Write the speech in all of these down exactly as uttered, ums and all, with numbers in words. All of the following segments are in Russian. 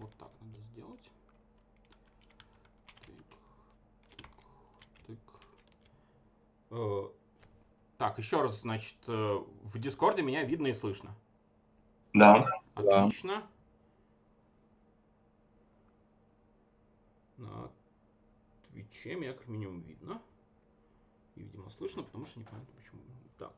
вот так надо сделать. Тык, тык, тык. Так, еще раз, значит, в Дискорде меня видно и слышно. Да. Отлично. Да. На Твиче меня как минимум видно. И, видимо, слышно, потому что непонятно почему. Так.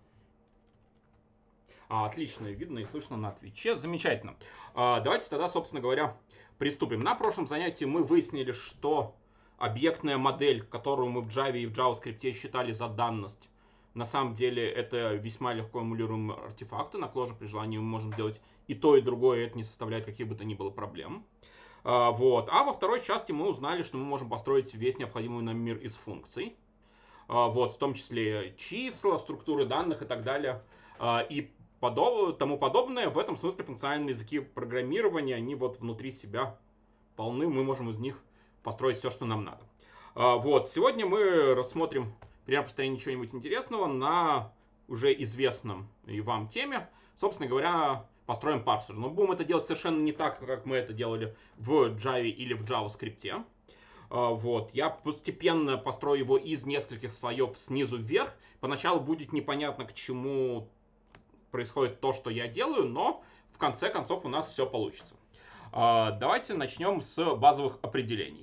А, отлично, видно и слышно на Твиче. Замечательно. А, давайте тогда, собственно говоря, приступим. На прошлом занятии мы выяснили, что объектная модель, которую мы в Java и в JavaScript считали за данность, на самом деле это весьма легко эмулируемые артефакты. На Clojure при желании мы можем делать и то, и другое, и это не составляет каких бы то ни было проблем. А, вот. А во второй части мы узнали, что мы можем построить весь необходимый нам мир из функций. А, вот, в том числе числа, структуры данных и так далее. А, и подоб... тому подобное. В этом смысле функциональные языки программирования, они вот внутри себя полны. Мы можем из них построить все, что нам надо. А, вот. Сегодня мы рассмотрим пример построения чего-нибудь интересного на уже известном и вам теме. Собственно говоря, построим парсер. Но будем это делать совершенно не так, как мы это делали в Java или в JavaScript. Вот. Я постепенно построю его из нескольких слоев снизу вверх. Поначалу будет непонятно, к чему происходит то, что я делаю, но в конце концов у нас все получится. Давайте начнем с базовых определений.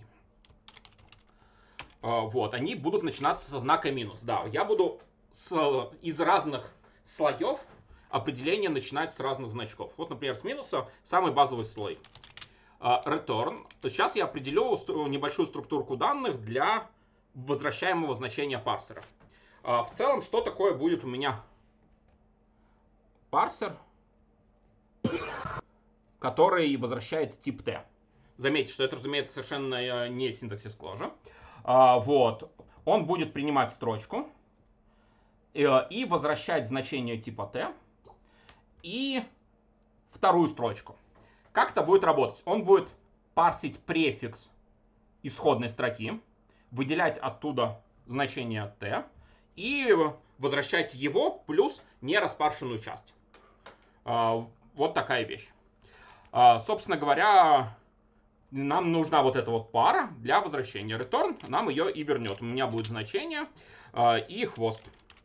Вот. Они будут начинаться со знака минус. Да, я буду с, из разных слоев определения начинать с разных значков. Вот, например, с минуса самый базовый слой. Return. То сейчас я определю небольшую структурку данных для возвращаемого значения парсера. В целом, что такое будет у меня парсер, который возвращает тип T? Заметьте, что это, разумеется, совершенно не синтаксис Clojure. Вот. Он будет принимать строчку и возвращать значение типа T и вторую строчку. Как это будет работать? Он будет парсить префикс исходной строки, выделять оттуда значение T и возвращать его плюс нераспаршенную часть. Вот такая вещь. Собственно говоря, нам нужна вот эта вот пара для возвращения. Return нам ее и вернет. У меня будет значение и хвост.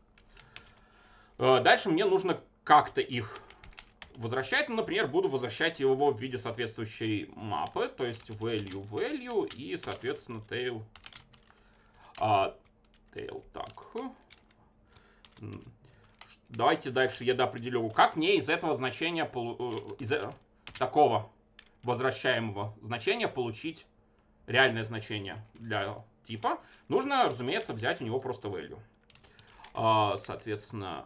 Дальше мне нужно как-то их возвращать. Ну, например, буду возвращать его в виде соответствующей мапы. То есть value, value и, соответственно, tail. А, tail, так. Давайте дальше я определю, как мне из этого значения, из такого возвращаемого значения получить реальное значение для типа. Нужно, разумеется, взять у него просто value. А, соответственно,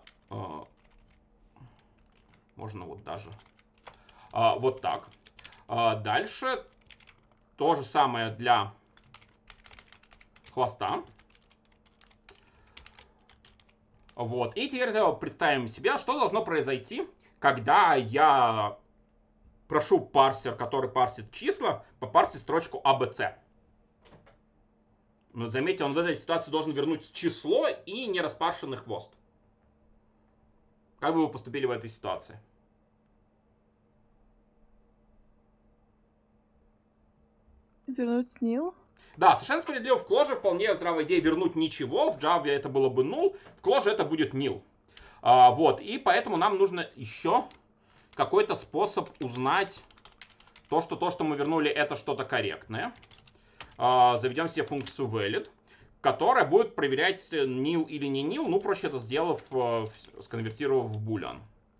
можно вот даже а, вот так. А, дальше то же самое для хвоста. Вот. И теперь представим себе, что должно произойти, когда я прошу парсер, который парсит числа, попарсить строчку а бэ цэ. Но заметьте, он в этой ситуации должен вернуть число и нераспаршенный хвост. Как бы вы поступили в этой ситуации? Вернуть nil? Да, совершенно справедливо. В Clojure вполне здравая идея вернуть ничего. В Java это было бы null. В Clojure это будет nil. А, вот. И поэтому нам нужно еще какой-то способ узнать то, что то, что мы вернули, это что-то корректное. А, заведем себе функцию valid, которая будет проверять nil или не nil. Ну, проще это сделав, сконвертировав в boolean.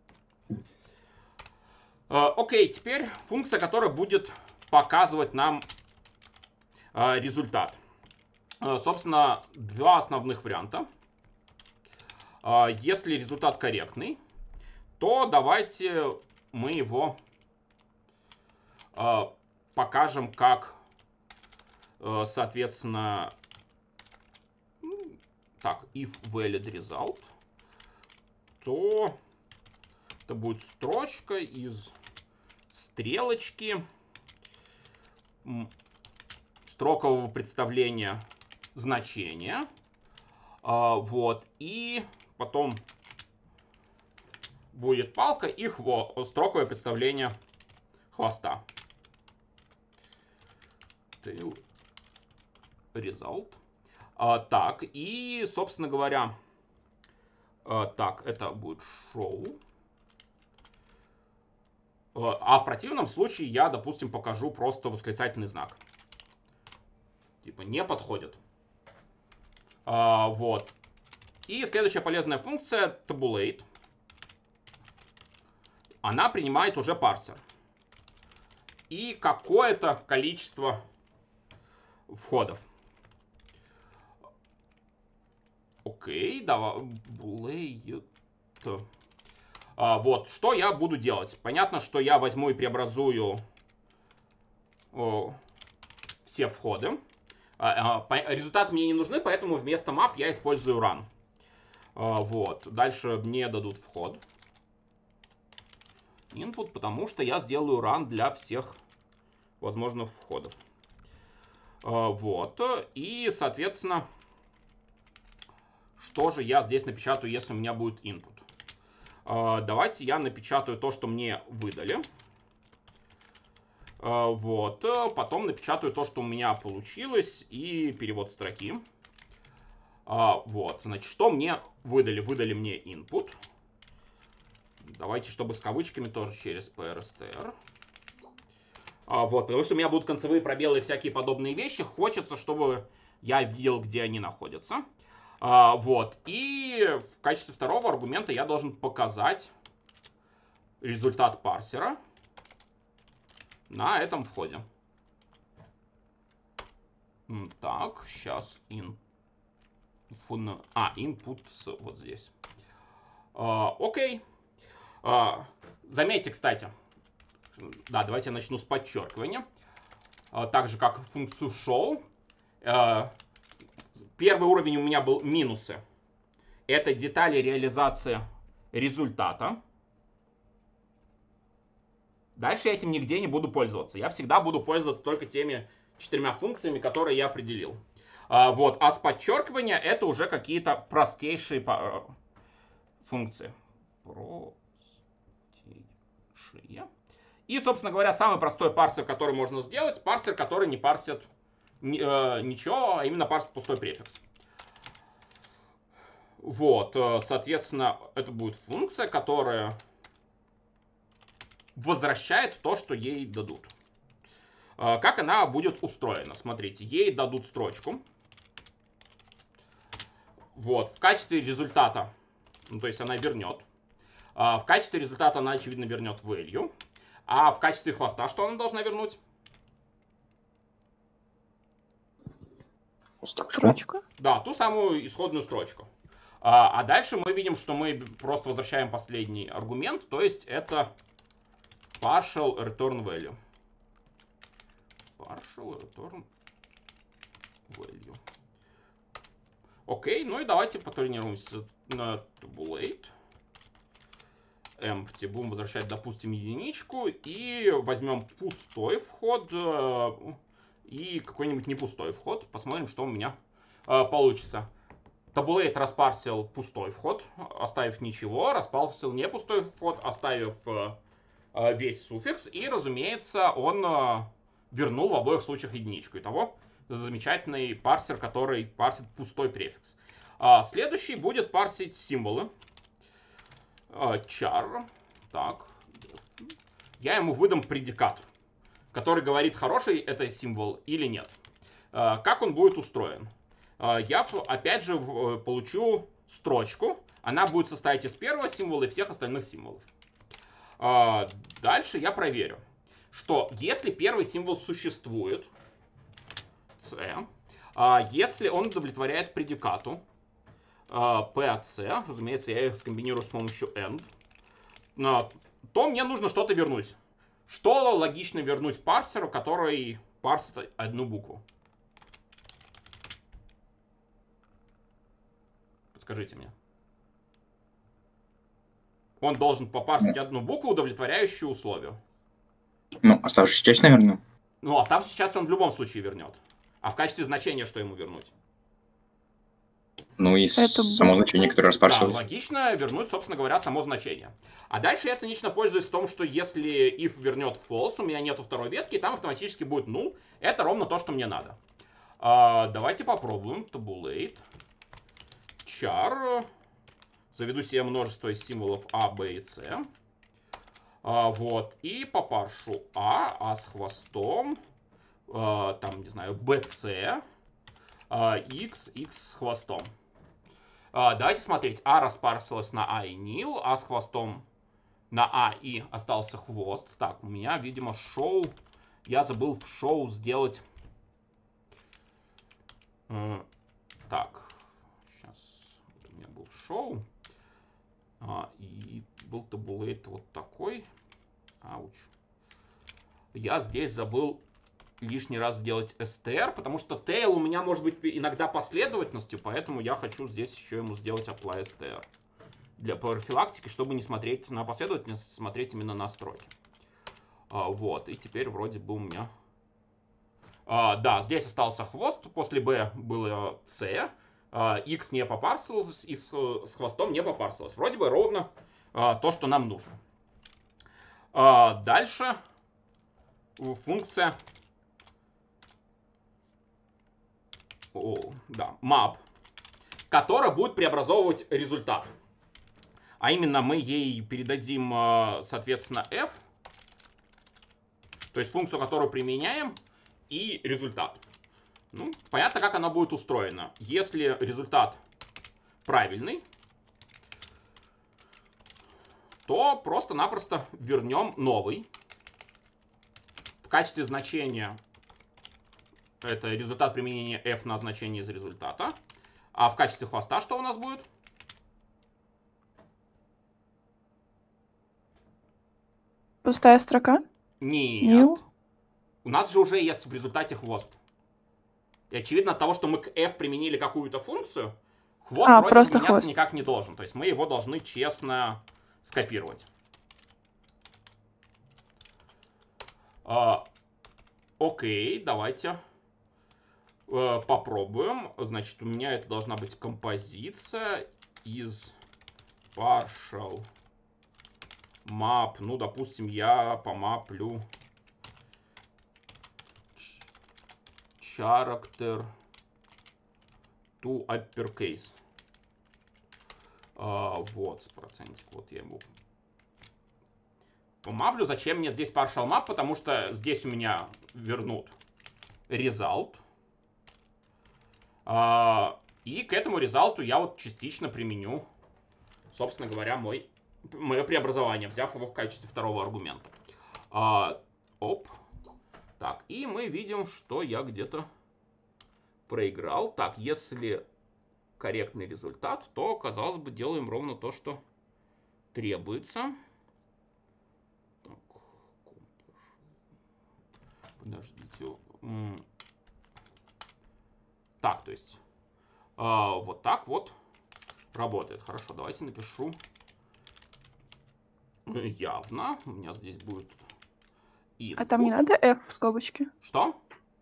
А, окей, теперь функция, которая будет показывать нам результат. Собственно, два основных варианта. Если результат корректный, то давайте мы его покажем как, соответственно, так, if valid result, то это будет строчка из стрелочки строкового представления значения. А, вот. И потом будет палка и хво... строковое представление хвоста. tail result. А, так, и, собственно говоря, а, так, это будет show. А в противном случае я, допустим, покажу просто восклицательный знак. Типа не подходит. А, вот. И следующая полезная функция tabulate. Она принимает уже парсер. И какое-то количество входов. Окей, давай. Bullet. А, вот, что я буду делать? Понятно, что я возьму и преобразую о, все входы. А, а, по, результаты мне не нужны, поэтому вместо map я использую run. А, вот, дальше мне дадут вход. Input, потому что я сделаю run для всех возможных входов. А, вот, и, соответственно, что же я здесь напечатаю, если у меня будет input? Давайте я напечатаю то, что мне выдали. Вот. Потом напечатаю то, что у меня получилось, и перевод строки. Вот. Значит, что мне выдали? Выдали мне input. Давайте, чтобы с кавычками, тоже через pr-str. Вот. Потому что у меня будут концевые пробелы и всякие подобные вещи. Хочется, чтобы я видел, где они находятся. А, вот. И в качестве второго аргумента я должен показать результат парсера на этом входе. Так, сейчас in, fun, а, input вот здесь. А, окей. А, заметьте, кстати. Да, давайте я начну с подчеркивания. А, так же, как функцию show. А, Первый уровень у меня был минусы. Это детали реализации результата. Дальше я этим нигде не буду пользоваться. Я всегда буду пользоваться только теми четырьмя функциями, которые я определил. А, вот. А с подчеркивания это уже какие-то простейшие функции. Простейшие. И, собственно говоря, самый простой парсер, который можно сделать, парсер, который не парсит ничего, а именно парсит пустой префикс. Вот, соответственно, это будет функция, которая возвращает то, что ей дадут. Как она будет устроена? Смотрите, ей дадут строчку. Вот, в качестве результата, ну, то есть она вернет. В качестве результата она, очевидно, вернет value. А в качестве хвоста что она должна вернуть? Строчку? Да, ту самую исходную строчку. А, а дальше мы видим, что мы просто возвращаем последний аргумент, то есть это partial return value. Partial return value. Окей, ну и давайте потренируемся на tabulate. Empty. Будем возвращать, допустим, единичку. И возьмем пустой вход и какой-нибудь не пустой вход. Посмотрим, что у меня э, получится. Tabulate распарсил пустой вход, оставив ничего. Распарсил не пустой вход, оставив э, весь суффикс. И, разумеется, он э, вернул в обоих случаях единичку. Итого замечательный парсер, который парсит пустой префикс. А следующий будет парсить символы. Э, char. Так. Я ему выдам предикат, который говорит, хороший это символ или нет. Как он будет устроен? Я, опять же, получу строчку. Она будет состоять из первого символа и всех остальных символов. Дальше я проверю, что если первый символ существует, C, если он удовлетворяет предикату, P, C, разумеется, я их скомбинирую с помощью AND, то мне нужно что-то вернуть. Что логично вернуть парсеру, который парсит одну букву? Подскажите мне. Он должен попарсить одну букву, удовлетворяющую условию. Ну, оставшуюся часть, наверное. Ну, оставшуюся часть он в любом случае вернет. А в качестве значения что ему вернуть? Ну и Это само будет- значение, которое Да, распарсилось. логично вернуть, собственно говоря, само значение. А дальше я цинично пользуюсь в том, что если if вернет false, у меня нету второй ветки, там автоматически будет null. Это ровно то, что мне надо. А, давайте попробуем. Tabulate. Char. Заведу себе множество из символов A, B и C. А, вот. И попаршу А, А с хвостом. А, там, не знаю, би си. А, X, X с хвостом. А, давайте смотреть. А распарсилась на А и nil, А с хвостом на А и остался хвост. Так, у меня, видимо, шоу. Я забыл в шоу сделать. Э, так, сейчас. У меня был шоу. А, и был табулейт вот такой. Ауч. Я здесь забыл лишний раз сделать str, потому что tail у меня может быть иногда последовательностью, поэтому я хочу здесь еще ему сделать apply str. Для профилактики, чтобы не смотреть на последовательность, смотреть именно на строки. А, вот, и теперь вроде бы у меня... А, да, здесь остался хвост, после b было c, а, x не попарсилось, и с, с хвостом не попарсилось. Вроде бы ровно а, то, что нам нужно. А, дальше функция... О, да, map, которая будет преобразовывать результат. А именно мы ей передадим, соответственно, f, то есть функцию, которую применяем, и результат. Ну, понятно, как она будет устроена. Если результат правильный, то просто-напросто вернем новый. В качестве значения это результат применения f на значение из результата. А в качестве хвоста что у нас будет? Пустая строка? Нет. Nil? У нас же уже есть в результате хвост. И очевидно, от того, что мы к f применили какую-то функцию, хвост А, вроде просто бы меняться хвост. никак не должен. То есть мы его должны честно скопировать. А, окей, давайте э, попробуем. Значит, у меня это должна быть композиция из partial map. Ну, допустим, я помаплю character to uppercase. А, вот, процентик, вот я ему помаплю. Зачем мне здесь partial map? Потому что здесь у меня вернут result. А, и к этому результату я вот частично применю, собственно говоря, мой, мое преобразование, взяв его в качестве второго аргумента. А, оп. Так, и мы видим, что я где-то проиграл. Так, если корректный результат, то, казалось бы, делаем ровно то, что требуется. Так, подождите. Так, то есть а, вот так вот работает. Хорошо, давайте напишу явно. У меня здесь будет input. А там не надо f в скобочке? Что?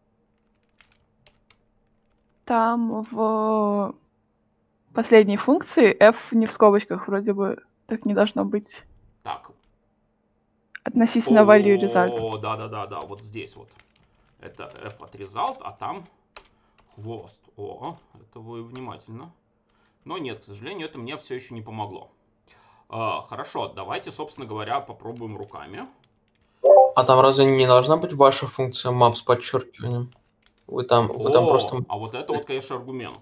Там в последней функции f не в скобочках, вроде бы так не должно быть. Так. Относительно value result. О, да-да-да-да, вот здесь вот. Это f от result, а там хвост. О, это вы внимательно. Но нет, к сожалению, это мне все еще не помогло. А, хорошо, давайте, собственно говоря, попробуем руками. А там разве не должна быть ваша функция map с подчеркиванием? Вы там, вы там О, просто... а вот это вот, конечно, аргумент.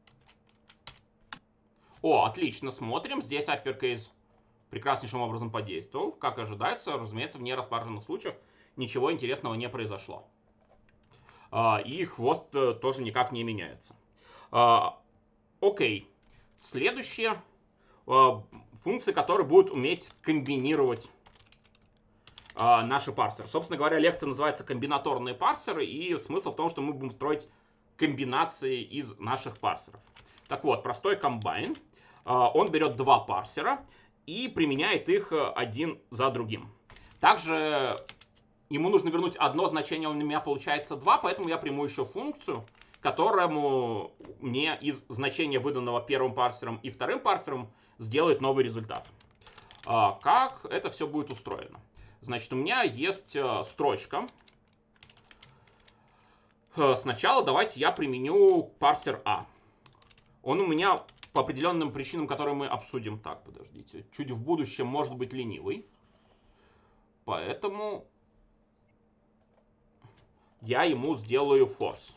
О, отлично, смотрим. Здесь uppercase прекраснейшим образом подействовал. Как ожидается, разумеется, в нераспарженных случаях ничего интересного не произошло. А, и хвост тоже никак не меняется. А, окей. Следующие а, функции, которые будут уметь комбинировать а, наши парсеры. Собственно говоря, лекция называется «Комбинаторные парсеры», и смысл в том, что мы будем строить комбинации из наших парсеров. Так вот, простой комбайн. А, он берет два парсера и применяет их один за другим. Также ему нужно вернуть одно значение, у меня получается два, поэтому я приму еще функцию, которому мне из значения, выданного первым парсером и вторым парсером, сделает новый результат. А, как это все будет устроено? Значит, у меня есть а, строчка. А, сначала давайте я применю парсер А. Он у меня по определенным причинам, которые мы обсудим. Так, подождите. Чуть в будущем может быть ленивый. Поэтому я ему сделаю force.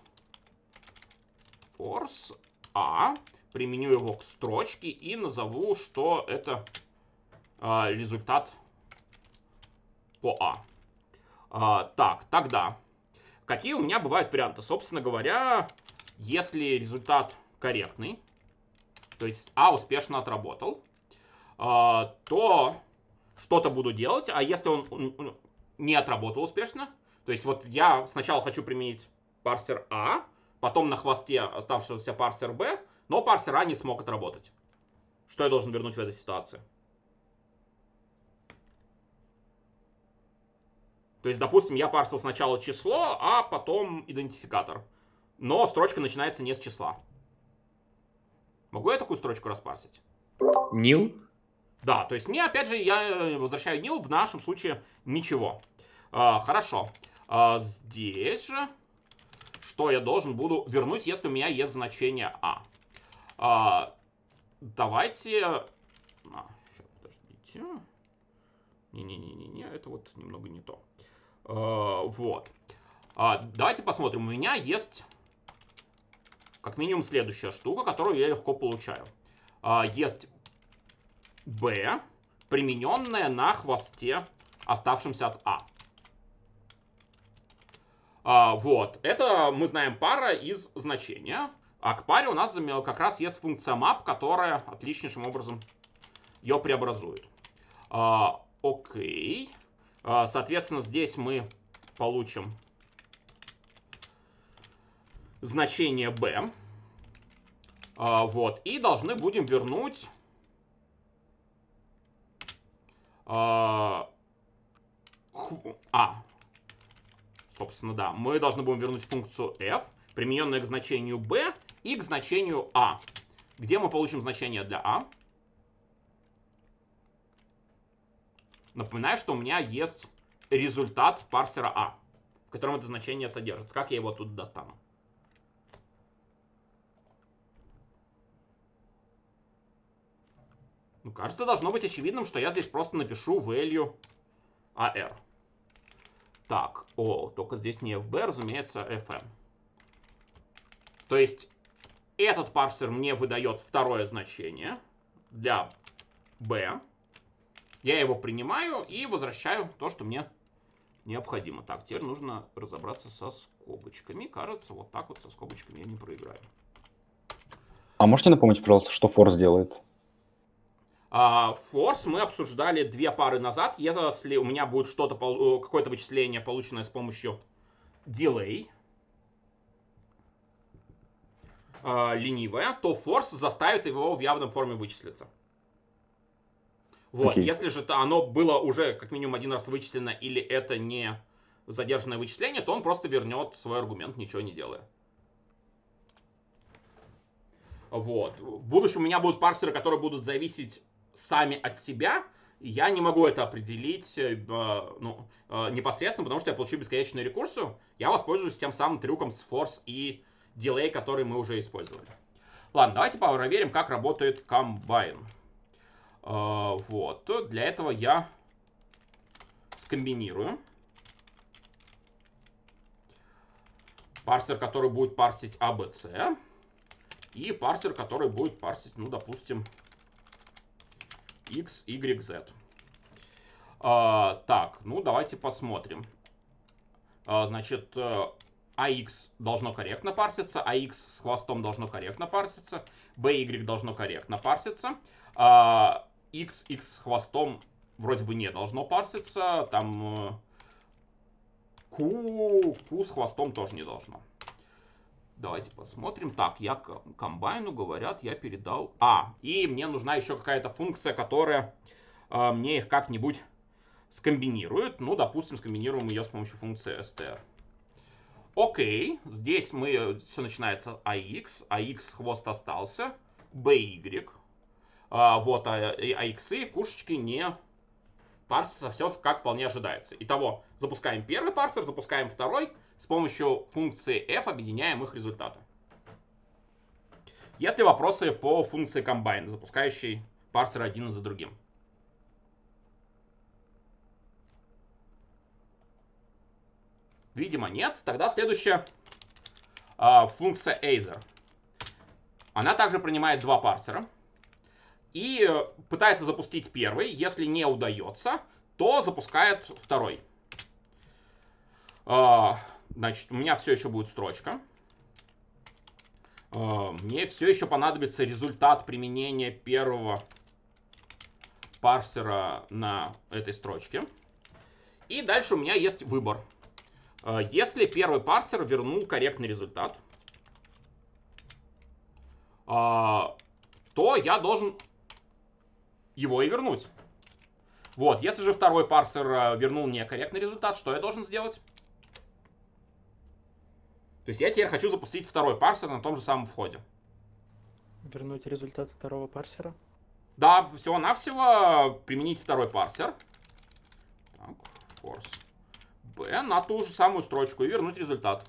Force А. Применю его к строчке и назову, что это а, результат по А. а. Так, тогда. Какие у меня бывают варианты? Собственно говоря, если результат корректный, то есть А успешно отработал, а, то что-то буду делать. А если он не отработал успешно, то есть вот я сначала хочу применить парсер А, потом на хвосте оставшегося парсер Б, но парсер А не смог отработать. Что я должен вернуть в этой ситуации? То есть, допустим, я парсил сначала число, а потом идентификатор. Но строчка начинается не с числа. Могу я такую строчку распарсить? Нил? Да, то есть мне, опять же, я возвращаю nil, в нашем случае ничего. А, хорошо. А, здесь же, что я должен буду вернуть, если у меня есть значение А? А, давайте... А, сейчас, подождите. Не-не-не-не, это вот немного не то. А, вот. А, давайте посмотрим. У меня есть как минимум следующая штука, которую я легко получаю. А, есть B, примененная на хвосте, оставшемся от А. А, вот. Это, мы знаем, пара из значения. А к паре у нас как раз есть функция map, которая отличнейшим образом ее преобразует. А, окей. А, соответственно, здесь мы получим значение B. А, вот. И должны будем вернуть... А, а, собственно, да. Мы должны будем вернуть функцию f, примененную к значению b и к значению a. Где мы получим значение для a? Напоминаю, что у меня есть результат парсера a, в котором это значение содержится. Как я его тут достану? Ну, кажется, должно быть очевидным, что я здесь просто напишу value ar. Так, о, только здесь не fb, разумеется, fm. То есть этот парсер мне выдает второе значение для b. Я его принимаю и возвращаю то, что мне необходимо. Так, теперь нужно разобраться со скобочками. Кажется, вот так вот со скобочками я не проиграю. А можете напомнить, пожалуйста, что force делает? Force мы обсуждали две пары назад. Если у меня будет что-то, какое-то вычисление, полученное с помощью delay, ленивое, то force заставит его в явном форме вычислиться. Вот. Okay. Если же оно было уже как минимум один раз вычислено или это не задержанное вычисление, то он просто вернет свой аргумент, ничего не делая. Вот. В будущем у меня будут парсеры, которые будут зависеть сами от себя. Я не могу это определить э, ну, э, непосредственно, потому что я получу бесконечную рекурсию. Я воспользуюсь тем самым трюком с force и delay, который мы уже использовали. Ладно, давайте проверим, как работает combine. Э, вот. Для этого я скомбинирую парсер, который будет парсить A B C, и парсер, который будет парсить, ну, допустим, X, Y, Z. А, так, ну давайте посмотрим. А, значит, A X должно корректно парситься, A X с хвостом должно корректно парситься, B, Y должно корректно парситься, а, X, X с хвостом вроде бы не должно парситься, там Q, Q с хвостом тоже не должно. Давайте посмотрим. Так, я комбайну, говорят, я передал... А, и мне нужна еще какая-то функция, которая э, мне их как-нибудь скомбинирует. Ну, допустим, скомбинируем ее с помощью функции str. Окей, здесь мы, все начинается ax, ax хвост остался, by, а, вот, а, ax и кушечки не парсятся, все как вполне ожидается. Итого, запускаем первый парсер, запускаем второй, с помощью функции f объединяем их результаты. Есть ли вопросы по функции combine, запускающей парсер один за другим? Видимо, нет. Тогда следующая э, функция either. Она также принимает два парсера. И э, пытается запустить первый. Если не удается, то запускает второй. Э, значит, у меня все еще будет строчка. Э, мне все еще понадобится результат применения первого парсера на этой строчке. И дальше у меня есть выбор. Если первый парсер вернул корректный результат, то я должен его и вернуть. Вот, если же второй парсер вернул некорректный результат, что я должен сделать? То есть я теперь хочу запустить второй парсер на том же самом входе. Вернуть результат второго парсера? Да, всего-навсего применить второй парсер. Так, force. B на ту же самую строчку и вернуть результат.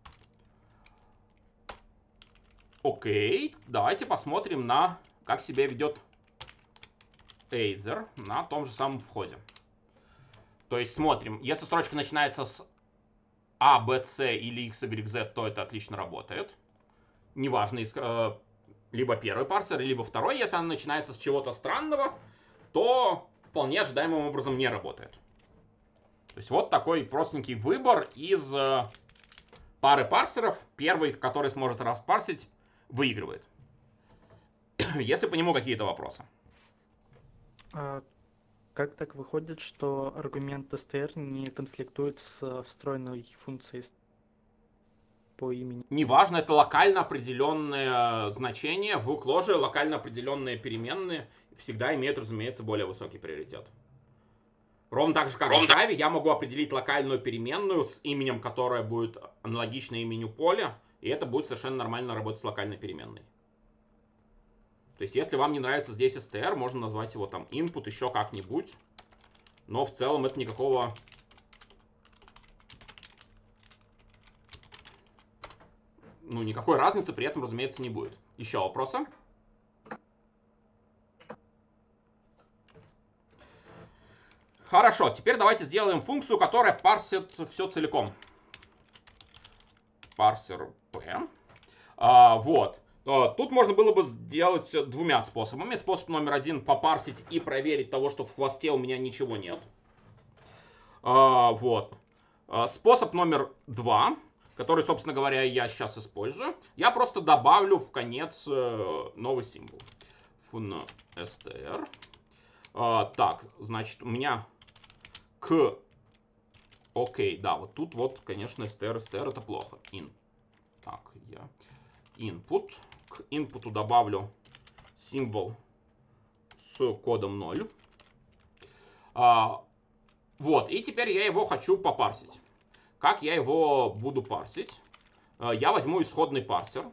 Окей, давайте посмотрим на, как себя ведет either на том же самом входе. То есть смотрим, если строчка начинается с A, B, C или X, Y, Z, то это отлично работает. Неважно, э, либо первый парсер, либо второй. Если она начинается с чего-то странного, то вполне ожидаемым образом не работает. То есть вот такой простенький выбор из э, пары парсеров. Первый, который сможет распарсить, выигрывает. Если по нему какие-то вопросы. А как так выходит, что аргумент str не конфликтует с встроенной функцией по имени? Неважно, это локально определенное значение. В укложе локально определенные переменные всегда имеют, разумеется, более высокий приоритет. Ровно так же, как в Java, я могу определить локальную переменную с именем, которая будет аналогично имени поля, и это будет совершенно нормально работать с локальной переменной. То есть, если вам не нравится здесь str, можно назвать его там input, еще как-нибудь, но в целом это никакого... Ну, никакой разницы при этом, разумеется, не будет. Еще вопросы? Хорошо, теперь давайте сделаем функцию, которая парсит все целиком. Парсер P. А, вот. А, тут можно было бы сделать двумя способами. Способ номер один — попарсить и проверить того, что в хвосте у меня ничего нет. А, вот. А, способ номер два, который, собственно говоря, я сейчас использую. Я просто добавлю в конец э, новый символ. fun_str. А, так, значит, у меня к... Окей, да, вот тут вот, конечно, str, str это плохо. In. Так, я... Input. К input добавлю символ с кодом ноль. А, вот, и теперь я его хочу попарсить. Как я его буду парсить? А, я возьму исходный парсер.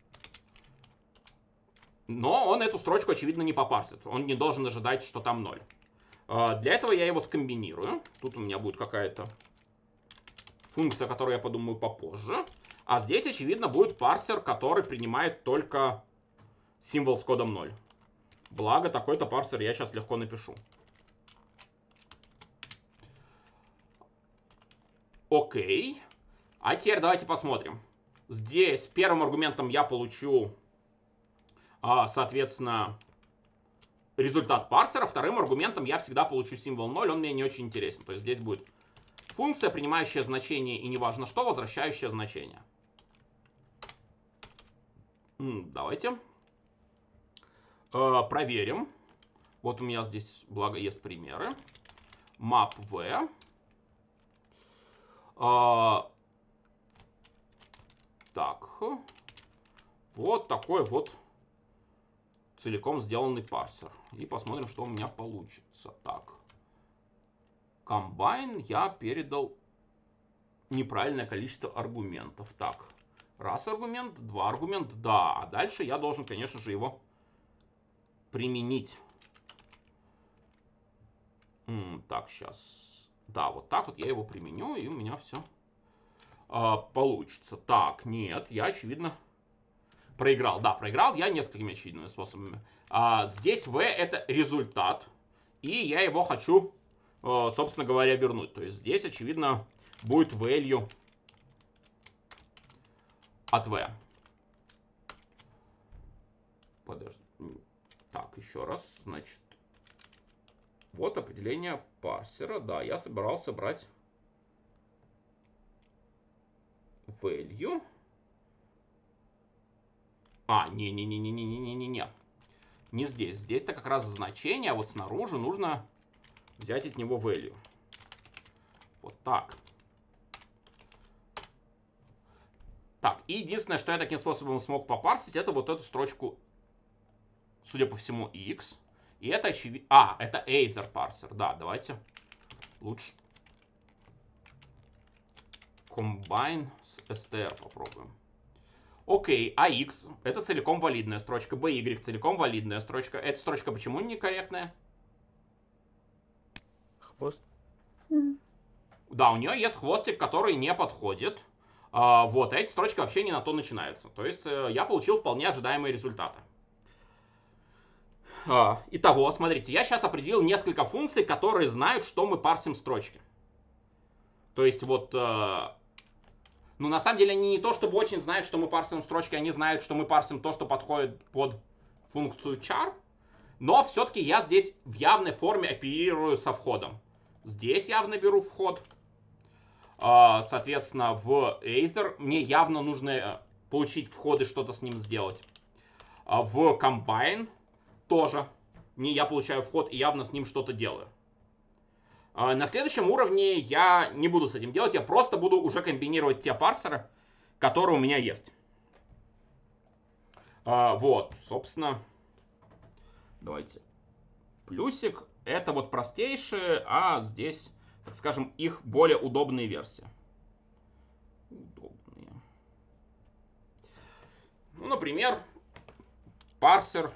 Но он эту строчку, очевидно, не попарсит. Он не должен ожидать, что там ноль. А, для этого я его скомбинирую. Тут у меня будет какая-то функция, о которой я подумаю попозже. А здесь, очевидно, будет парсер, который принимает только символ с кодом ноль. Благо, такой-то парсер я сейчас легко напишу. Окей. А теперь давайте посмотрим. Здесь первым аргументом я получу, соответственно, результат парсера. Вторым аргументом я всегда получу символ ноль. Он мне не очень интересен. То есть здесь будет функция, принимающая значение и неважно что, возвращающая значение. Давайте э, проверим. Вот у меня здесь, благо, есть примеры. mapv. Э, так. Вот такой вот целиком сделанный парсер. И посмотрим, что у меня получится. Так. Combine я передал неправильное количество аргументов. Так, раз аргумент, два аргумента, да. А дальше я должен, конечно же, его применить. М, так, сейчас. Да, вот так вот я его применю, и у меня все а, получится. Так, нет, я, очевидно, проиграл. Да, проиграл я несколькими очевидными способами. А, здесь v это результат, и я его хочу, а, собственно говоря, вернуть. То есть здесь, очевидно, будет value от v. Подожди. Так, еще раз, значит. Вот определение парсера. Да, я собирался брать value. А, не-не-не-не-не-не-не-не. Не здесь. Здесь-то как раз значение, а вот снаружи нужно взять от него value. Вот так. Так, и единственное, что я таким способом смог попарсить, это вот эту строчку, судя по всему, x. И это очевидно... А, это Aether парсер. Да, давайте лучше combine с str попробуем. Окей, а x это целиком валидная строчка, by целиком валидная строчка. Эта строчка почему некорректная? Хвост. Да, у нее есть хвостик, который не подходит. А, вот, эти строчки вообще не на то начинаются. То есть я получил вполне ожидаемые результаты. А, итого, смотрите, я сейчас определил несколько функций, которые знают, что мы парсим строчки. То есть вот... Э, ну, на самом деле, они не то, чтобы очень знают, что мы парсим строчки, они знают, что мы парсим то, что подходит под функцию char. Но все-таки я здесь в явной форме оперирую со входом. Здесь явно беру вход. Э, соответственно, в Aether мне явно нужно получить вход и что-то с ним сделать. А в Combine тоже не я получаю вход и явно с ним что-то делаю. А на следующем уровне я не буду с этим делать, я просто буду уже комбинировать те парсеры, которые у меня есть. А, вот, собственно, давайте. Плюсик, это вот простейшие, а здесь, так скажем, их более удобные версии. Удобные. Ну, например, парсер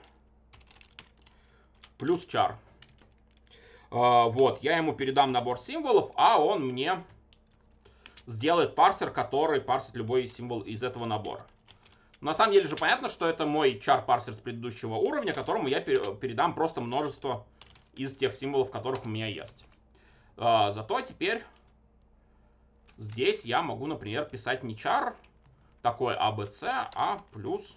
плюс char. Uh, вот, я ему передам набор символов, а он мне сделает парсер, который парсит любой символ из этого набора. На самом деле же понятно, что это мой char парсер с предыдущего уровня, которому я передам просто множество из тех символов, которых у меня есть. Uh, зато теперь здесь я могу, например, писать не char такой abc, а плюс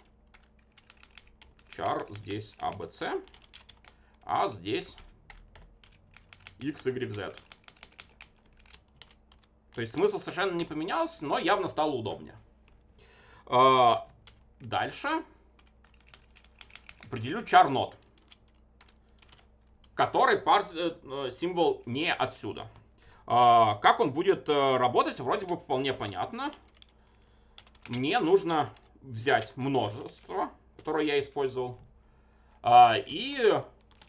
char здесь abc. А здесь x, y, z. То есть смысл совершенно не поменялся, но явно стало удобнее. Дальше определю char node, который парсит символ не отсюда. Как он будет работать, вроде бы вполне понятно. Мне нужно взять множество, которое я использовал, и...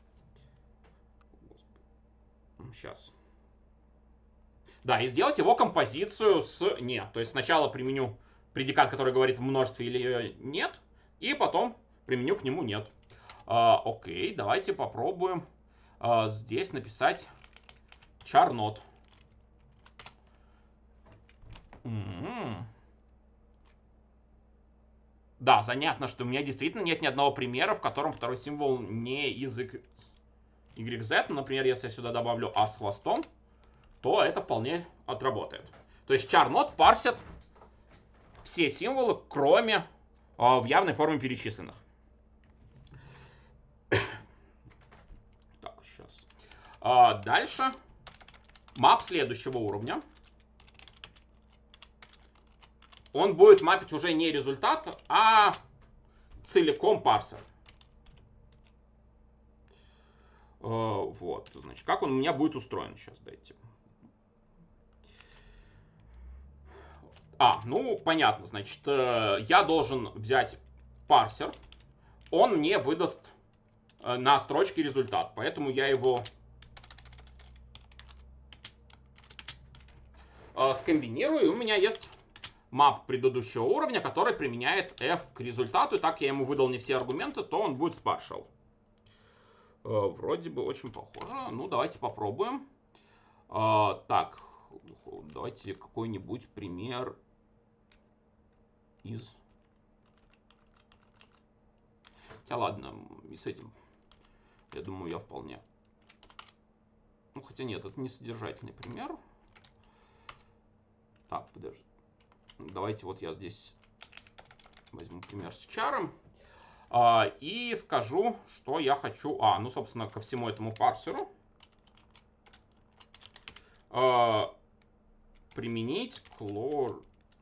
Сейчас. Да, и сделать его композицию с «не». То есть сначала применю предикат, который говорит в множестве или нет, и потом применю к нему «нет». А, окей, давайте попробуем а, здесь написать char node. М-м-м. Да, занятно, что у меня действительно нет ни одного примера, в котором второй символ не из Y Z, например, если я сюда добавлю А с хвостом, то это вполне отработает. То есть char node парсит все символы, кроме э, в явной форме перечисленных. Так, сейчас. А, дальше. Map следующего уровня. Он будет мапить уже не результат, а целиком парсер. Вот, значит, как он у меня будет устроен сейчас, дайте. А, ну, понятно, значит, я должен взять парсер, он мне выдаст на строчке результат, поэтому я его э, скомбинирую, и у меня есть map предыдущего уровня, который применяет f к результату. И так я ему выдал не все аргументы, то он будет спаршал. Э, вроде бы очень похоже. Ну, давайте попробуем. Э, так, давайте какой-нибудь пример из... Хотя ладно, и с этим, я думаю, я вполне... Ну, хотя нет, это не содержательный пример. Так, подожди. Давайте вот я здесь возьму пример с чаром. А, и скажу, что я хочу... А, ну, собственно, ко всему этому парсеру а, применить closure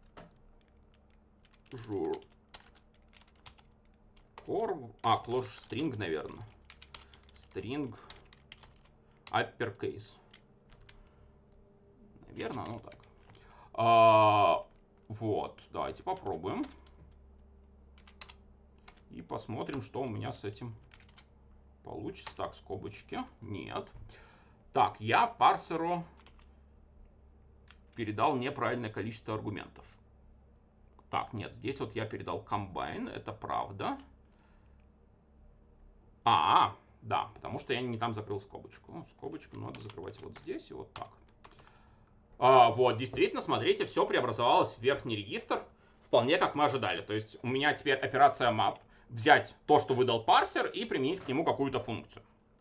core... А, closure string, наверное. String uppercase. Наверное, ну так. А, вот, давайте попробуем. И посмотрим, что у меня с этим получится. Так, скобочки. Нет. Так, я парсеру передал неправильное количество аргументов. Так, нет, здесь вот я передал combine. Это правда. А, да, потому что я не там закрыл скобочку. Ну, скобочку надо закрывать вот здесь и вот так. А, вот, действительно, смотрите, все преобразовалось в верхний регистр, вполне как мы ожидали. То есть у меня теперь операция map взять то, что выдал парсер, и применить к нему какую-то функцию.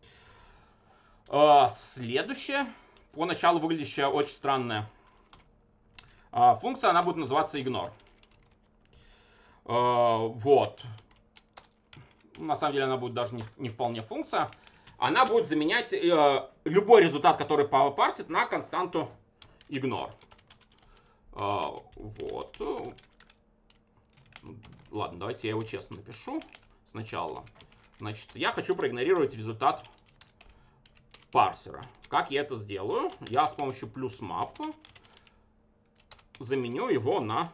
А, следующее, поначалу выглядящая очень странная а, функция, она будет называться ignore. А, вот. На самом деле она будет даже не, не вполне функция. Она будет заменять э, любой результат, который парсит, на константу ignore. А, вот. Ладно, давайте я его честно напишу сначала. Значит, я хочу проигнорировать результат парсера. Как я это сделаю? Я с помощью плюс map заменю его на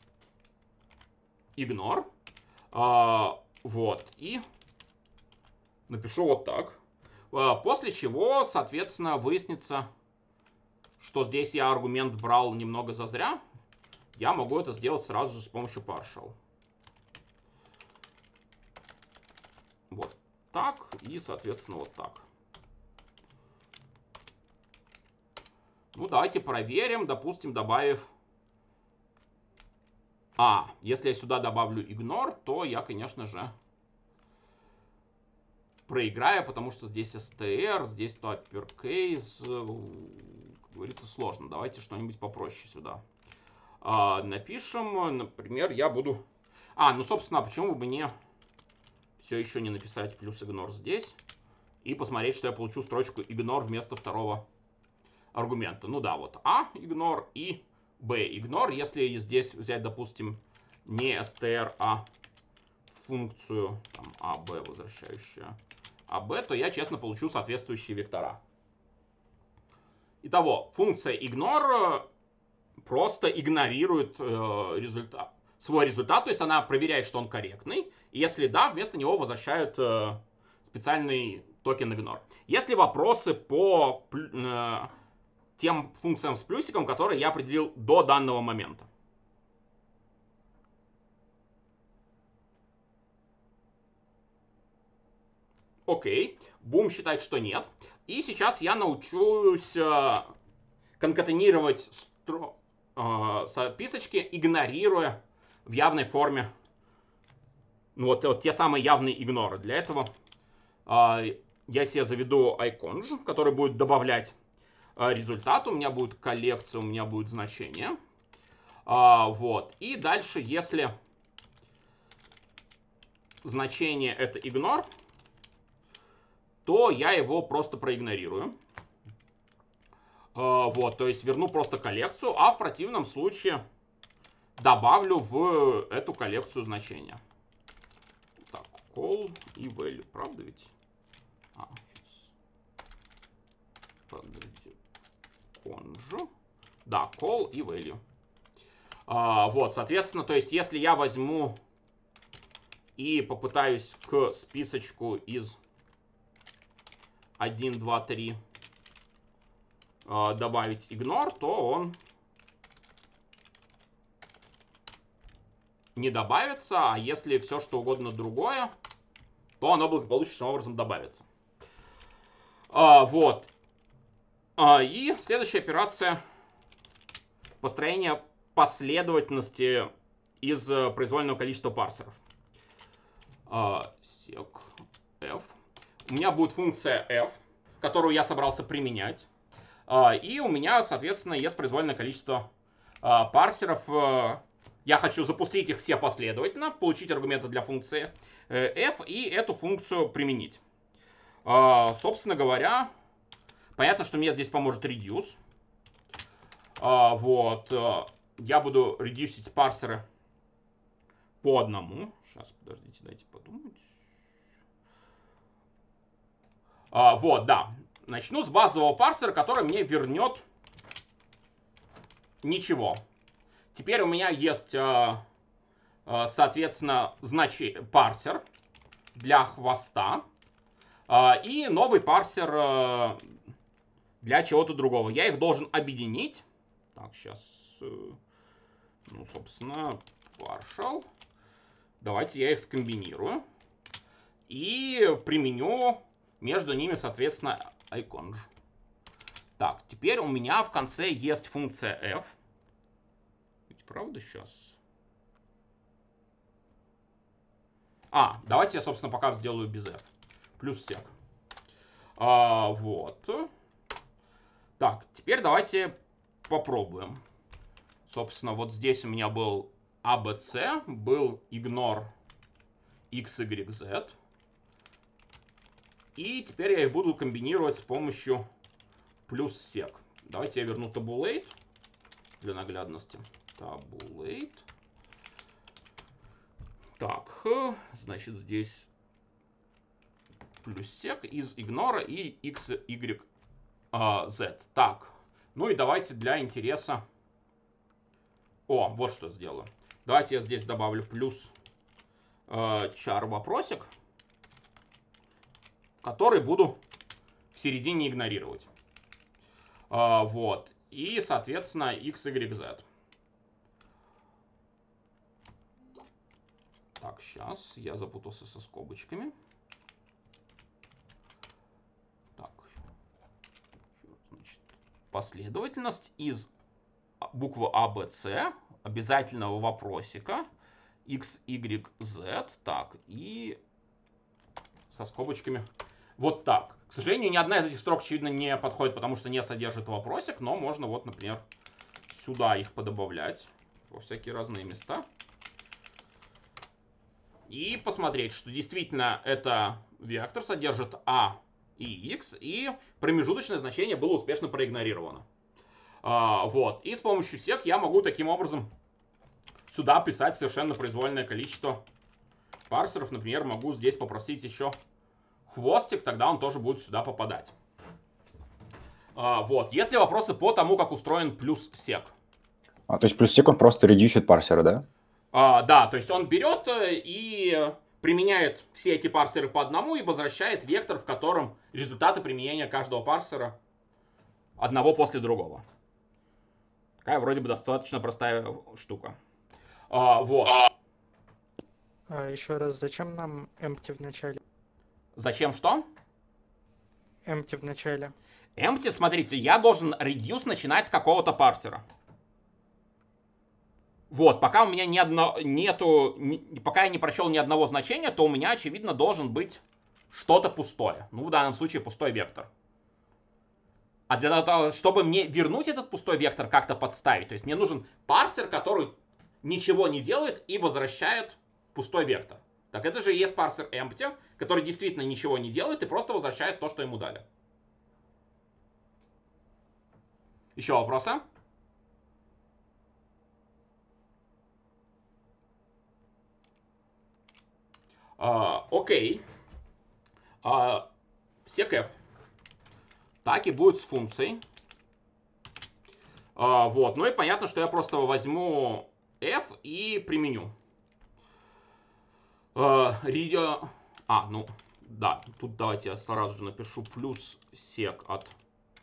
ignore. А, вот. И напишу вот так. А, после чего, соответственно, выяснится, что здесь я аргумент брал немного зазря. Я могу это сделать сразу же с помощью partial. Вот так и, соответственно, вот так. Ну, давайте проверим, допустим, добавив... А, если я сюда добавлю ignore, то я, конечно же, проиграю, потому что здесь str, здесь то uppercase, как говорится, сложно. Давайте что-нибудь попроще сюда а, напишем. Например, я буду... А, ну, собственно, почему бы мне все еще не написать плюс ignore здесь и посмотреть, что я получу строчку ignore вместо второго аргумента. Ну да, вот a ignore и b ignore. Если здесь взять, допустим, не str, а функцию там, ab, возвращающую ab, то я, честно, получу соответствующие вектора. Итого, функция ignore просто игнорирует э, результат, свой результат, то есть она проверяет, что он корректный, и если да, вместо него возвращают э, специальный токен ignore. Есть ли вопросы по э, тем функциям с плюсиком, которые я определил до данного момента? Окей, Бум считает, что нет. И сейчас я научусь э, конкатенировать стро... э, записочки, игнорируя в явной форме ну, вот, вот те самые явные игноры. Для этого э, я себе заведу iconj, который будет добавлять э, результат. У меня будет коллекция, у меня будет значение. Э, вот. И дальше, если значение это ignore, то я его просто проигнорирую. Э, вот, то есть верну просто коллекцию, а в противном случае добавлю в эту коллекцию значения. Так, call и value, правда ведь? А, сейчас. Подожди. Conj. Да, call и value. А, вот, соответственно, то есть если я возьму и попытаюсь к списочку из один, два, три добавить ignore, то он не добавится, а если все что угодно другое, то оно благополучным образом добавится. А, вот. А, и следующая операция — построение последовательности из произвольного количества парсеров. А, sec f. У меня будет функция f, которую я собрался применять. А, и у меня, соответственно, есть произвольное количество а, парсеров. Я хочу запустить их все последовательно, получить аргументы для функции f и эту функцию применить. А, собственно говоря, понятно, что мне здесь поможет reduce. А, вот. Я буду редюсить парсеры по одному. Сейчас, подождите, дайте подумать. А, вот, да. Начну с базового парсера, который мне вернет ничего. Теперь у меня есть, соответственно, значи... парсер для хвоста и новый парсер для чего-то другого. Я их должен объединить. Так, сейчас, ну, собственно, partial. Давайте я их скомбинирую и применю между ними, соответственно, icon. Так, теперь у меня в конце есть функция f. Ведь правда сейчас? А, давайте я, собственно, пока сделаю без f. Плюс sec. А, вот. Так, теперь давайте попробуем. Собственно, вот здесь у меня был abc, был ignore x, y, z. И теперь я их буду комбинировать с помощью плюс sec. Давайте я верну tabulate для наглядности. Tabulate. Так, значит, здесь плюс sec из ignore и x, y, z. Так, ну и давайте для интереса... О, вот что сделаю. Давайте я здесь добавлю плюс э, char вопросик, который буду в середине игнорировать. А, вот. И, соответственно, x, y, z. Так, сейчас я запутался со скобочками. Так. Значит, последовательность из буквы A, B, C, обязательного вопросика, x, y, z. Так, и со скобочками. Вот так. К сожалению, ни одна из этих строк, очевидно, не подходит, потому что не содержит вопросик, но можно вот, например, сюда их подобавлять во всякие разные места. И посмотреть, что действительно это вектор содержит a и x, и промежуточное значение было успешно проигнорировано. А, вот. И с помощью sec я могу таким образом сюда писать совершенно произвольное количество парсеров. Например, могу здесь попросить еще хвостик, тогда он тоже будет сюда попадать. А, вот. Есть ли вопросы по тому, как устроен плюс sec? А, то есть плюс sec он просто редюсит парсеры, да? А, да, то есть он берет и применяет все эти парсеры по одному и возвращает вектор, в котором результаты применения каждого парсера одного после другого. Такая вроде бы достаточно простая штука. А, вот. А еще раз, зачем нам empty в начале? Зачем что? Empty в начале. Empty, смотрите, я должен reduce начинать с какого-то парсера. Вот, пока у меня ни одно, нету, ни, пока я не прочел ни одного значения, то у меня, очевидно, должен быть что-то пустое. Ну, в данном случае пустой вектор. А для того, чтобы мне вернуть этот пустой вектор, как-то подставить, то есть мне нужен парсер, который ничего не делает и возвращает пустой вектор. Так это же и есть парсер empty, который действительно ничего не делает и просто возвращает то, что ему дали. Еще вопросы? А, окей. А, secf. Так и будет с функцией. А, вот. Ну и понятно, что я просто возьму f и применю. А, radio... а, ну, да. Тут давайте я сразу же напишу плюс sec от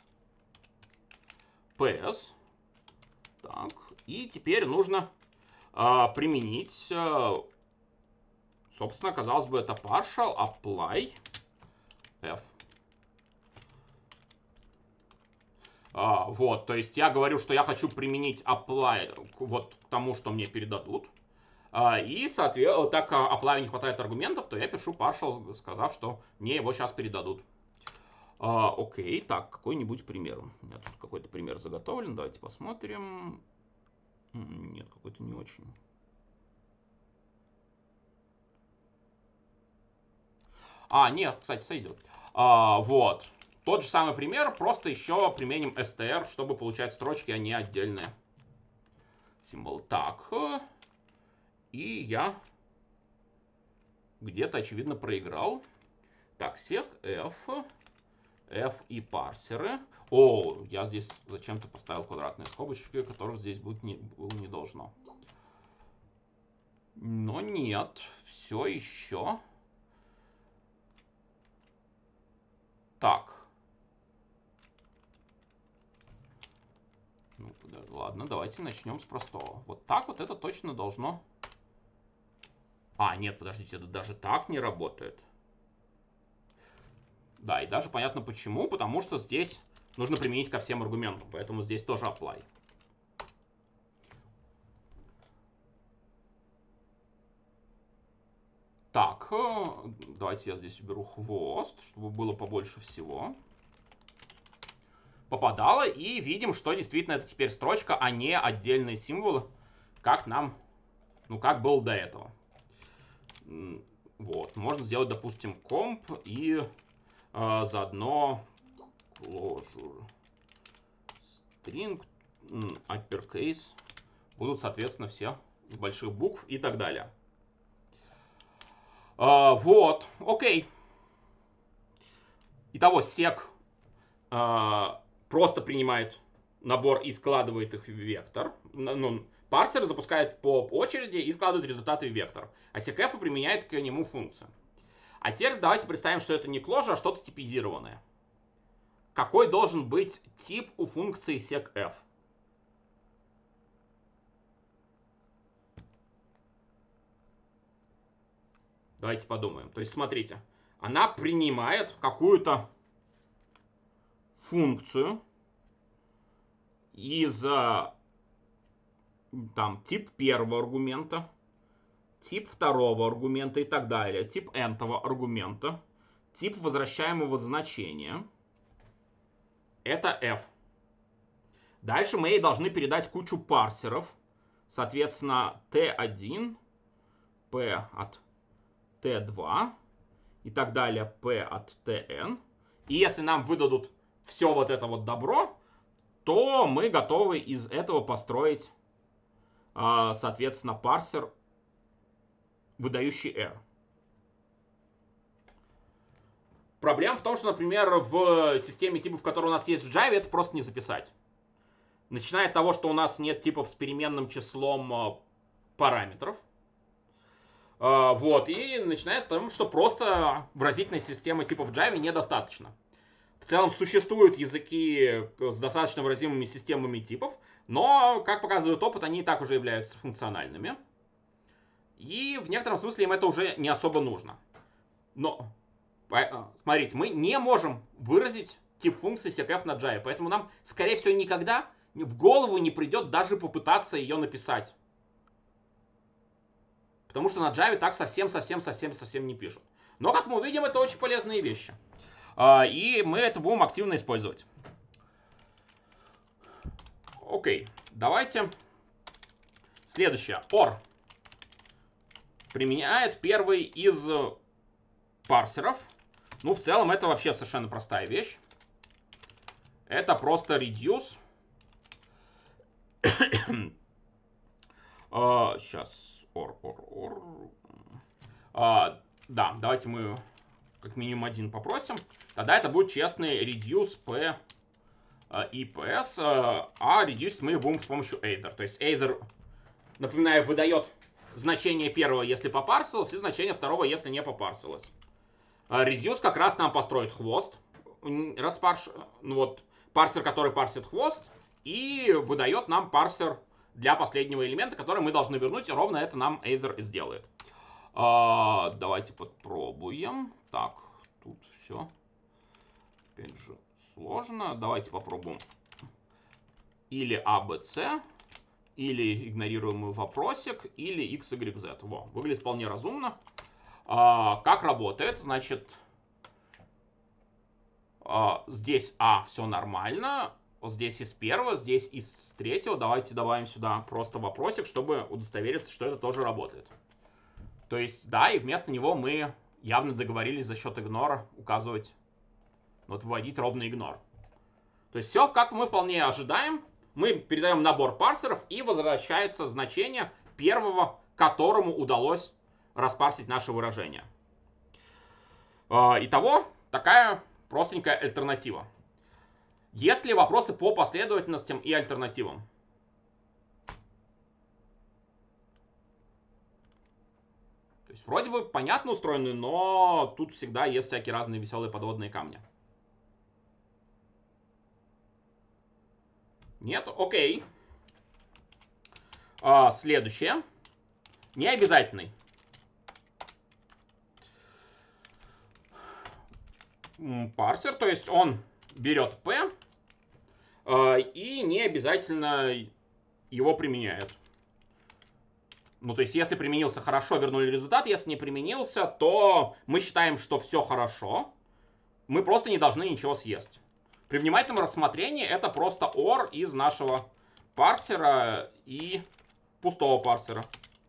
ps. Так. И теперь нужно а, применить, а, собственно, казалось бы, это partial, apply, f. А, вот, то есть я говорю, что я хочу применить apply вот к тому, что мне передадут. А, и, соответственно, так как apply не хватает аргументов, то я пишу partial, сказав, что мне его сейчас передадут. А, окей, так, какой-нибудь пример. У меня тут какой-то пример заготовлен. Давайте посмотрим. Нет, какой-то не очень. А, нет, кстати, сойдет. А, вот. Тот же самый пример, просто еще применим str, чтобы получать строчки, а не отдельные символы. Так. И я где-то, очевидно, проиграл. Так, sec f. F и парсеры. О, я здесь зачем-то поставил квадратные скобочки, которых здесь быть не, было не должно. Но нет, все еще. Так. Ну, ладно, давайте начнем с простого. Вот так вот это точно должно... А, нет, подождите, это даже так не работает. Да, и даже понятно почему, потому что здесь нужно применить ко всем аргументам, поэтому здесь тоже apply. Так, давайте я здесь уберу хвост, чтобы было побольше всего. Попадало, и видим, что действительно это теперь строчка, а не отдельные символы, как нам, ну, как было до этого. Вот, можно сделать, допустим, комп и... Uh, заодно closure string, uppercase будут, соответственно, все с больших букв и так далее. Uh, вот, окей. Итого, sec uh, просто принимает набор и складывает их в вектор. Ну, парсер запускает по очереди и складывает результаты в вектор. А secf применяет к нему функцию. А теперь давайте представим, что это не closure, а что-то типизированное. Какой должен быть тип у функции secf? Давайте подумаем. То есть, смотрите, она принимает какую-то функцию из там, тип первого аргумента, тип второго аргумента и так далее, тип n-того аргумента, тип возвращаемого значения. Это f. Дальше мы ей должны передать кучу парсеров. Соответственно, ти один, p от ти два и так далее, p от tn. И если нам выдадут все вот это вот добро, то мы готовы из этого построить, соответственно, парсер, выдающий R. Проблема в том, что, например, в системе типов, которые у нас есть в Java, это просто не записать. Начиная от того, что у нас нет типов с переменным числом параметров. Вот, и начиная от того, что просто выразительной системы типов в Java недостаточно. В целом существуют языки с достаточно выразимыми системами типов, но, как показывает опыт, они и так уже являются функциональными. И в некотором смысле им это уже не особо нужно. Но, смотрите, мы не можем выразить тип функции secf на Java, поэтому нам, скорее всего, никогда в голову не придет даже попытаться ее написать. Потому что на Java так совсем-совсем-совсем-совсем не пишут. Но, как мы увидим, это очень полезные вещи. И мы это будем активно использовать. Окей, давайте. Следующее. Or. Применяет первый из парсеров. Ну, в целом, это вообще совершенно простая вещь. Это просто reduce. uh, сейчас. Or, or, or. Uh, да, давайте мы как минимум один попросим. Тогда это будет честный reduce p uh, и ps. Uh, а reduce мы будем с помощью either. То есть either, напоминаю, выдает значение первого, если попарсилось, и значение второго, если не попарсилось. Reduce как раз нам построит хвост. Распарш... Ну вот, парсер, который парсит хвост, и выдает нам парсер для последнего элемента, который мы должны вернуть. Ровно это нам Эйдер и сделает. А, давайте попробуем. Так, тут все. Опять же, сложно. Давайте попробуем. Или А, Б, С, или игнорируемый вопросик, или X, Y, Z. Во, выглядит вполне разумно. А, как работает? Значит, а, здесь А все нормально. Здесь из первого, здесь из третьего. Давайте добавим сюда просто вопросик, чтобы удостовериться, что это тоже работает. То есть, да, и вместо него мы явно договорились за счет игнора указывать, вот вводить ровно игнор. То есть все, как мы вполне ожидаем. Мы передаем набор парсеров, и возвращается значение первого, которому удалось распарсить наше выражение. Итого, такая простенькая альтернатива. Есть ли вопросы по последовательностям и альтернативам? То есть вроде бы понятно устроены, но тут всегда есть всякие разные веселые подводные камни. Нет? Окей. А, следующее. Необязательный. Парсер, то есть он берет P э, и не обязательно его применяет. Ну, то есть, если применился хорошо, вернули результат. Если не применился, то мы считаем, что все хорошо. Мы просто не должны ничего съесть. При внимательном рассмотрении это просто ор из нашего парсера и пустого парсера.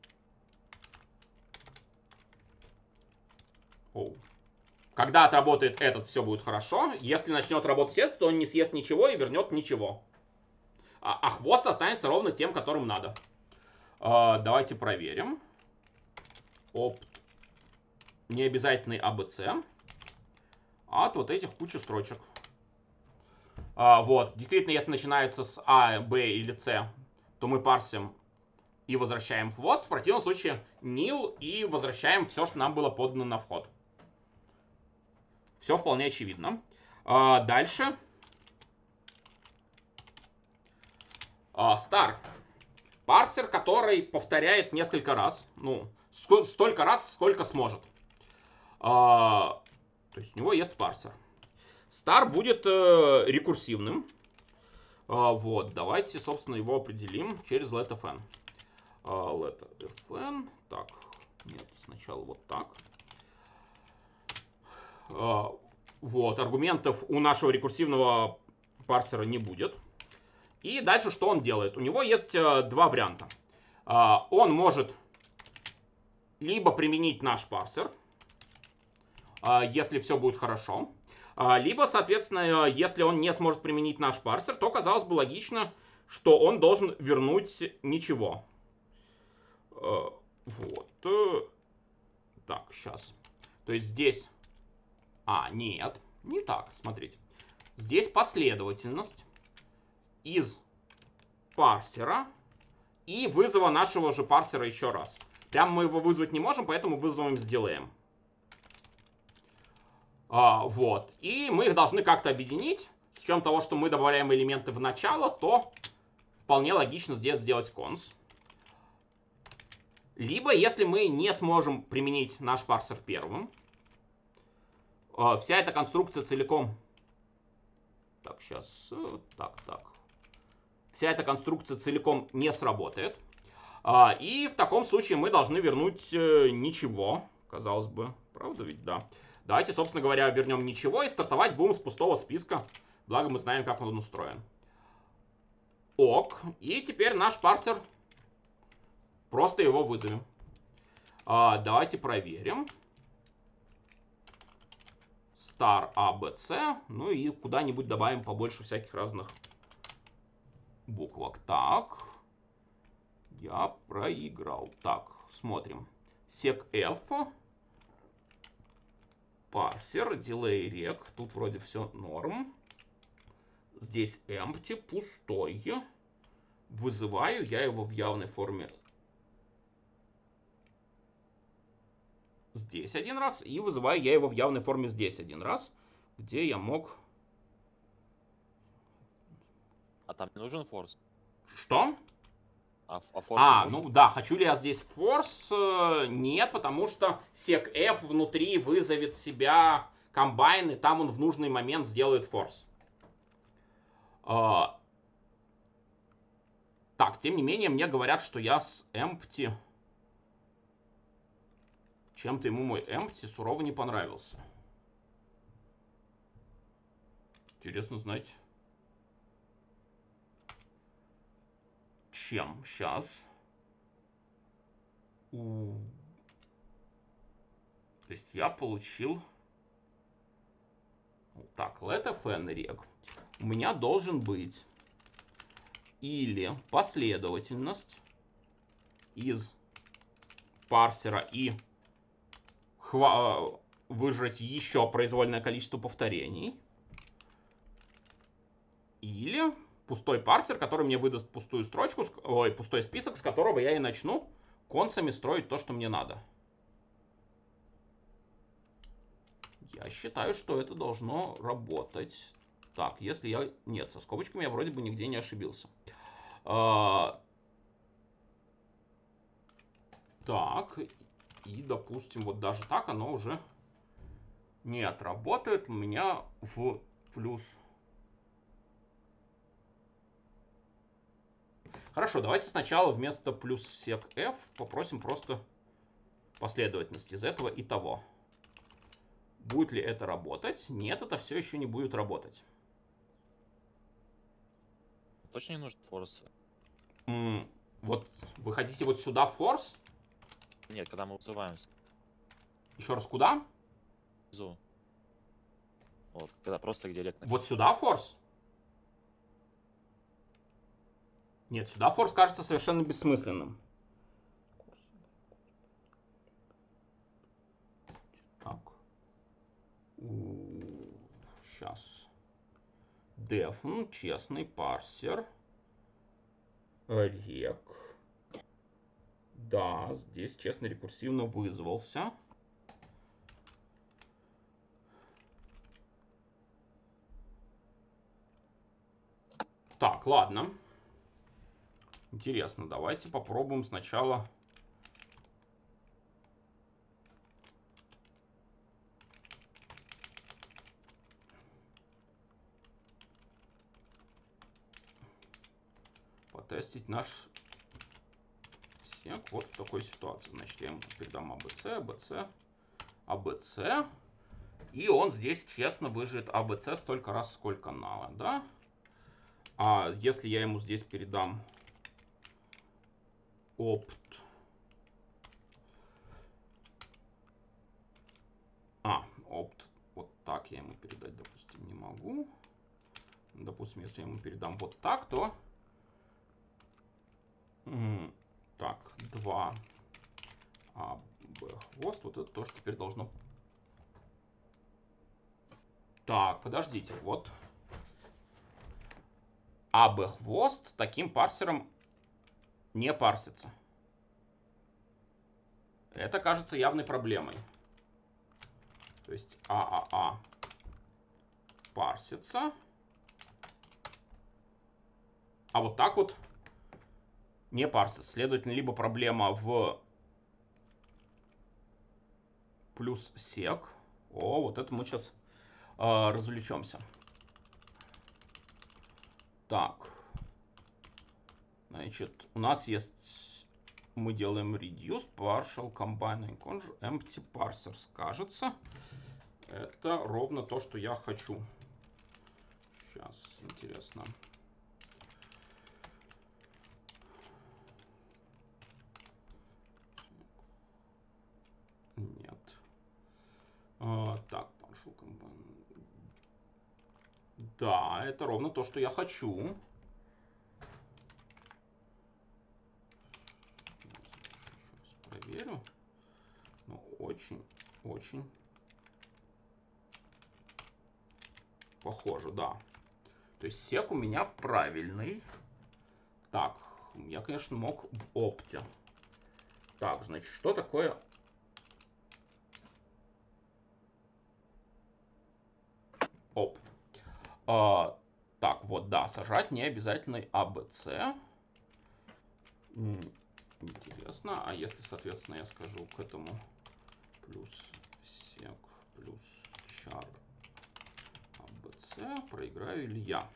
Оу. Когда отработает этот, все будет хорошо. Если начнет работать этот, то он не съест ничего и вернет ничего. А, а хвост останется ровно тем, которым надо. А, давайте проверим. Опт. Необязательный А Б С. От вот этих кучу строчек. А, вот. Действительно, если начинается с А, Б или С, то мы парсим и возвращаем хвост. В противном случае nil и возвращаем все, что нам было подано на вход. Все вполне очевидно. А, дальше. А, star. Парсер, который повторяет несколько раз. Ну, столько раз, сколько сможет. А, то есть у него есть парсер. Star будет э, рекурсивным. А, вот, давайте, собственно, его определим через letFn. А, letFn. Так, нет, сначала вот так. Uh, вот, аргументов у нашего рекурсивного парсера не будет. И дальше что он делает? У него есть uh, два варианта. Uh, он может либо применить наш парсер, uh, если все будет хорошо, uh, либо, соответственно, если он не сможет применить наш парсер, то казалось бы логично, что он должен вернуть ничего. Uh, вот. Uh, так, сейчас. То есть здесь... А, нет, не так, смотрите. Здесь последовательность из парсера и вызова нашего же парсера еще раз. Прямо мы его вызвать не можем, поэтому вызовем с дилеем. А, вот. И мы их должны как-то объединить. С учетом того, что мы добавляем элементы в начало, то вполне логично здесь сделать конс. Либо, если мы не сможем применить наш парсер первым, вся эта конструкция целиком... Так, сейчас... Так, так. Вся эта конструкция целиком не сработает. И в таком случае мы должны вернуть ничего. Казалось бы. Правда ведь? Да. Давайте, собственно говоря, вернем ничего и стартовать будем с пустого списка. Благо мы знаем, как он устроен. Ок. И теперь наш парсер. Просто его вызовем. Давайте проверим. Star A, B, C. Ну и куда-нибудь добавим побольше всяких разных буквок. Так. Я проиграл. Так, смотрим. sec_f. Парсер. Delay rec. Тут вроде все норм. Здесь empty. Пустой. Вызываю. Я его в явной форме. Здесь один раз. И вызываю я его в явной форме здесь один раз. Где я мог... А там не нужен форс? Что? А, а форс А, не ну нужен? да, хочу ли я здесь форс? Э, Нет, потому что sec F внутри вызовет себя комбайн, и там он в нужный момент сделает форс. А, Так, тем не менее, мне говорят, что я с empty... Чем-то ему мой empty сурово не понравился. Интересно знать. Чем? Сейчас. У... То есть я получил... Так, let fn reg. У меня должен быть или последовательность из парсера и хва- выжать еще произвольное количество повторений, или пустой парсер, который мне выдаст пустую строчку, ой, пустой список, с которого я и начну концами строить то, что мне надо. Я считаю, что это должно работать. Так, если я... Нет, со скобочками я вроде бы нигде не ошибился. А... Так, и, допустим, вот даже так оно уже не отработает. У меня в плюс... Хорошо, давайте сначала вместо плюс sec f попросим просто последовательность из этого и того. Будет ли это работать? Нет, это все еще не будет работать. Точно не нужен форс? М, Вот вы хотите вот сюда форс? Нет, когда мы вызываем Еще раз куда? внизу. Вот, когда просто где рек Вот сюда форс? Нет, сюда форс кажется совершенно бессмысленным. Так. Сейчас. Def, честный парсер. Рек. Да, здесь честно рекурсивно вызвался. Так, ладно. Интересно, давайте попробуем сначала... потестить наш сек вот в такой ситуации. Значит, я ему передам ABC, ABC, ABC. И он здесь честно выживет ABC столько раз, сколько надо, да? А если я ему здесь передам opt... А, opt... Вот так я ему передать, допустим, не могу. Допустим, если я ему передам вот так, то... Так, два А, Б, хвост. Вот это тоже теперь должно... Так, подождите, вот. А, Б, хвост таким парсером не парсится. Это кажется явной проблемой. То есть А, А, А парсится. А вот так вот не парсится. Следовательно, либо проблема в плюс сек. О, вот это мы сейчас э, развлечемся. Так. Значит, у нас есть... Мы делаем reduce, partial, combining, conjure, empty parsers. Кажется, это ровно то, что я хочу. Сейчас, интересно. Нет. А, так, partial, combine. Да, это ровно то, что я хочу. Проверю. Ну, очень, очень похоже, да. То есть сек у меня правильный. Так, я, конечно, мог в опте. Так, значит, что такое... Оп. А, так, вот, да, сажать не обязательный эй би си. Интересно. А если, соответственно, я скажу к этому плюс сек плюс char abc, проиграю ли я?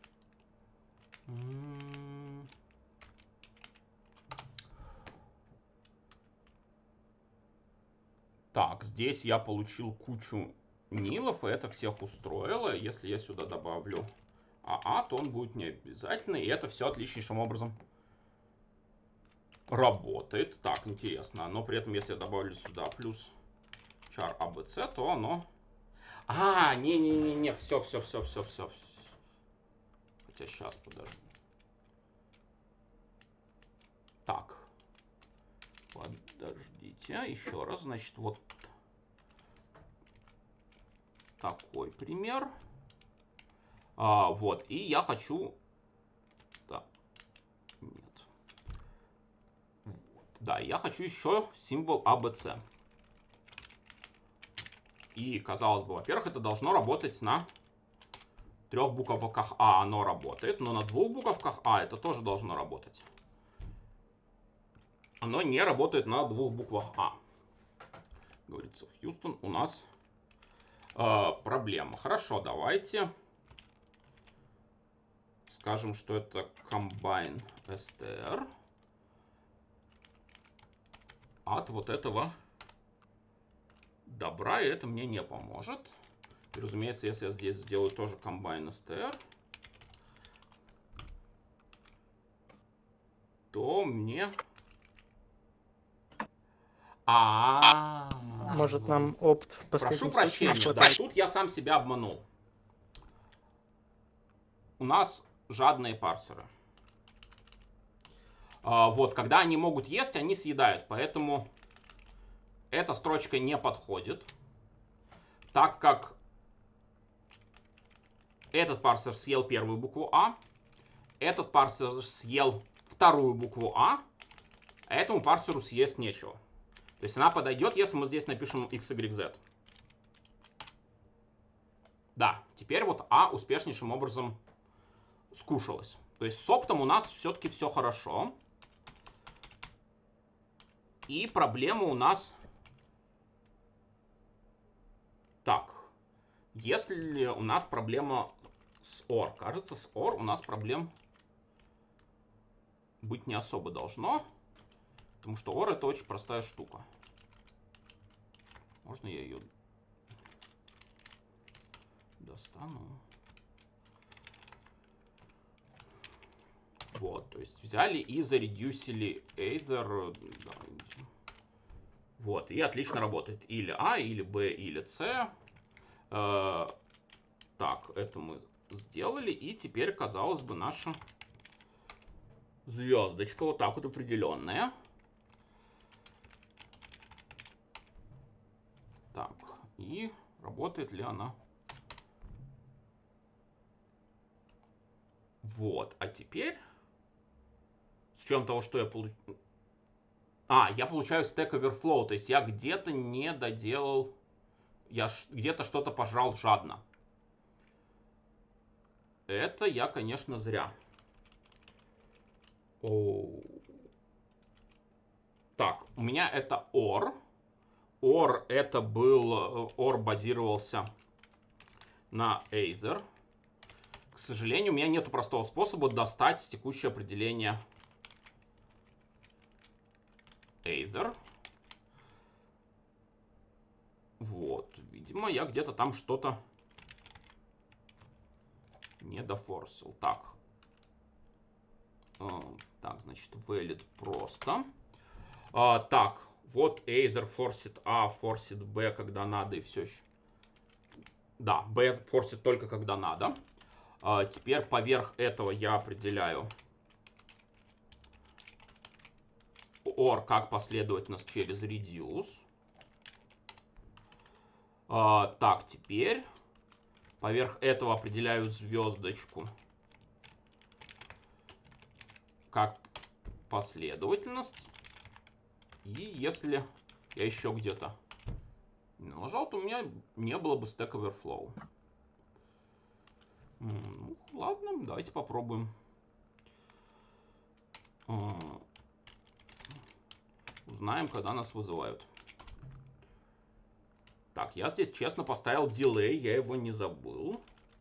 Так, здесь я получил кучу нилов, и это всех устроило. Если я сюда добавлю АА, то он будет не обязательный, и это все отличнейшим образом работает. Так, интересно. Но при этом, если я добавлю сюда плюс char abc, то оно... А, не-не-не-не, все, все, все, все, все. Хотя сейчас, подожди. Так. Подождите, еще раз, значит, вот такой пример. А, вот, и я хочу... Да. Нет. Вот. Да, я хочу еще символ а бэ цэ. И, казалось бы, во-первых, это должно работать на трех буковках А, оно работает, но на двух буковках А это тоже должно работать. Оно не работает на двух буквах А. Говорится, Хьюстон, у нас э, проблема. Хорошо, давайте скажем, что это combine str от вот этого добра, и это мне не поможет. И, разумеется, если я здесь сделаю тоже combine str, то мне... А, -а, -а. Может, нам опт в последнем Прошу прощения, случае да, тут я сам себя обманул. У нас жадные парсеры. А, вот, когда они могут есть, они съедают, поэтому эта строчка не подходит, так как этот парсер съел первую букву А, этот парсер съел вторую букву А, а этому парсеру съесть нечего. То есть она подойдет, если мы здесь напишем икс игрек зет. Да, теперь вот А успешнейшим образом скушалась. То есть с оптом у нас все-таки все хорошо. И проблема у нас... Так, если у нас проблема с ор, кажется, с ор у нас проблем быть не особо должно. Потому что ор это очень простая штука. Можно я ее достану? Вот, то есть взяли и заредюсили either. Вот, и отлично работает. Или А, или Б, или С. Э, так, это мы сделали. И теперь, казалось бы, наша звездочка вот так вот определенная. Так, и работает ли она? Вот, а теперь, с учетом того, что я получил... А, я получаю stack overflow, то есть я где-то не доделал, я где-то что-то пожрал жадно. Это я, конечно, зря. Оу. Так, у меня это or. Or это был, or базировался на either. К сожалению, у меня нет простого способа достать текущее определение either. Вот, видимо, я где-то там что-то не дофорсил. Так, так, значит, valid просто. А, так. Вот either forced A, forced B, когда надо, и все еще. Да, B forced только когда надо. А, теперь поверх этого я определяю or как последовательность через reduce. А, так, теперь поверх этого определяю звездочку как последовательность. И если я еще где-то не нажал, то у меня не было бы Stack Overflow. Ну, ладно, давайте попробуем. знаем, когда нас вызывают. Так, я здесь честно поставил дилей, я его не забыл.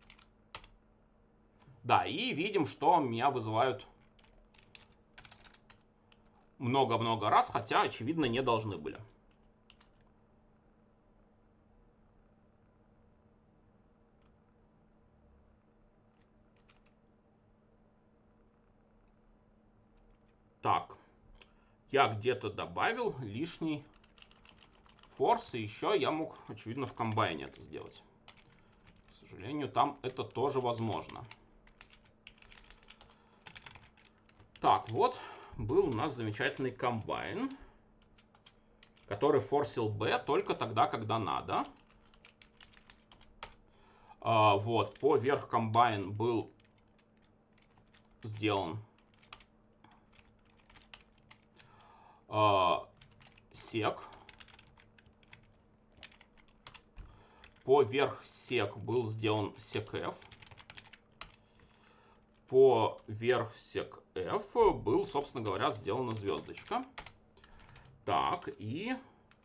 Да, и видим, что меня вызывают много-много раз, хотя, очевидно, не должны были. Так, я где-то добавил лишний форс, и еще я мог, очевидно, в комбайне это сделать. К сожалению, там это тоже возможно. Так, вот был у нас замечательный комбайн, который форсил B только тогда, когда надо. А, вот, поверх комбайн был сделан а, сек. Поверх сек был сделан sec-f. Поверх sec-f был, собственно говоря, сделана звездочка. Так, и...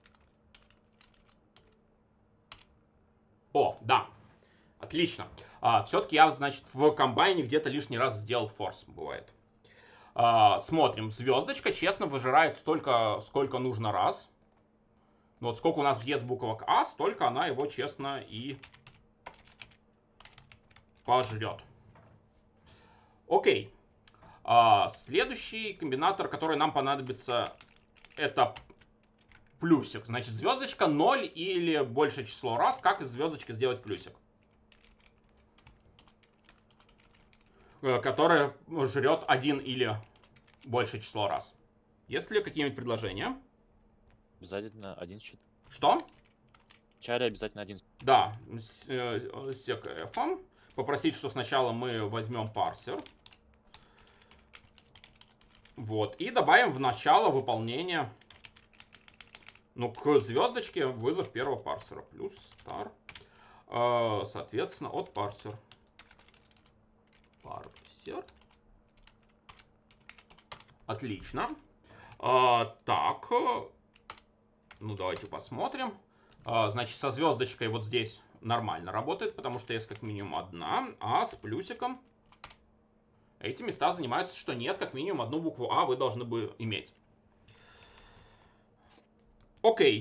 О, да. Отлично. А, все-таки я, значит, в комбайне где-то лишний раз сделал форс, бывает. А, смотрим. Звездочка честно выжирает столько, сколько нужно раз. Вот сколько у нас въезд буквок А, столько она его честно и пожрет. Окей. А, следующий комбинатор, который нам понадобится, это плюсик. Значит, звездочка ноль или большее число раз. Как из звездочки сделать плюсик? Которое жрет один или большее число раз. Есть ли какие-нибудь предложения? Обязательно один счет. Что? Вначале обязательно один. Да, с sec-f. Попросить, что сначала мы возьмем парсер. Вот. И добавим в начало выполнения, ну, к звездочке вызов первого парсера. Плюс star. Соответственно, от парсер. Парсер. Отлично. А, так. Ну, давайте посмотрим. А, значит, со звездочкой вот здесь нормально работает, потому что есть как минимум одна. А с плюсиком эти места занимаются, что нет, как минимум одну букву А вы должны бы иметь. Окей.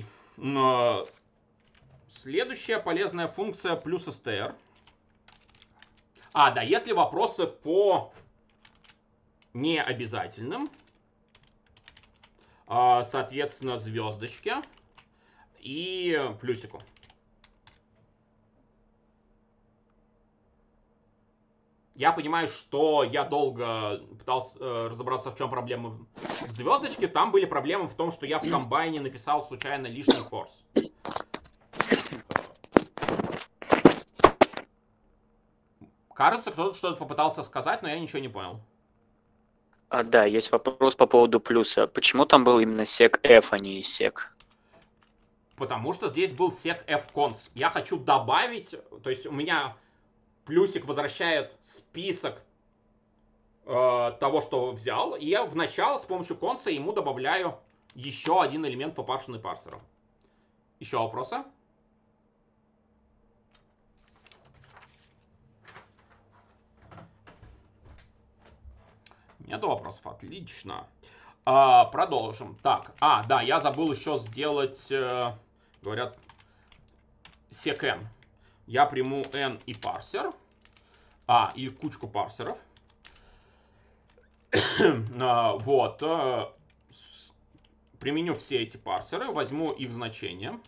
Следующая полезная функция плюс str. А, да, если вопросы по необязательным, соответственно, звездочке и плюсику. Я понимаю, что я долго пытался э, разобраться, в чем проблема в звездочке. Там были проблемы в том, что я в комбайне написал случайно лишний форс. Кажется, кто-то что-то попытался сказать, но я ничего не понял. А, да, есть вопрос по поводу плюса. Почему там был именно sec-f, а не sec? Потому что здесь был sec-f-cons. Я хочу добавить, то есть у меня плюсик возвращает список э, того, что взял, и я в начало с помощью конса ему добавляю еще один элемент попаршенный парсером. Еще вопросы? Нет вопросов, отлично. А, продолжим. Так, а, да, я забыл еще сделать, э, говорят, sec-n. Я приму n и парсер, а, и кучку парсеров. а, вот. Э, применю все эти парсеры, возьму их значение.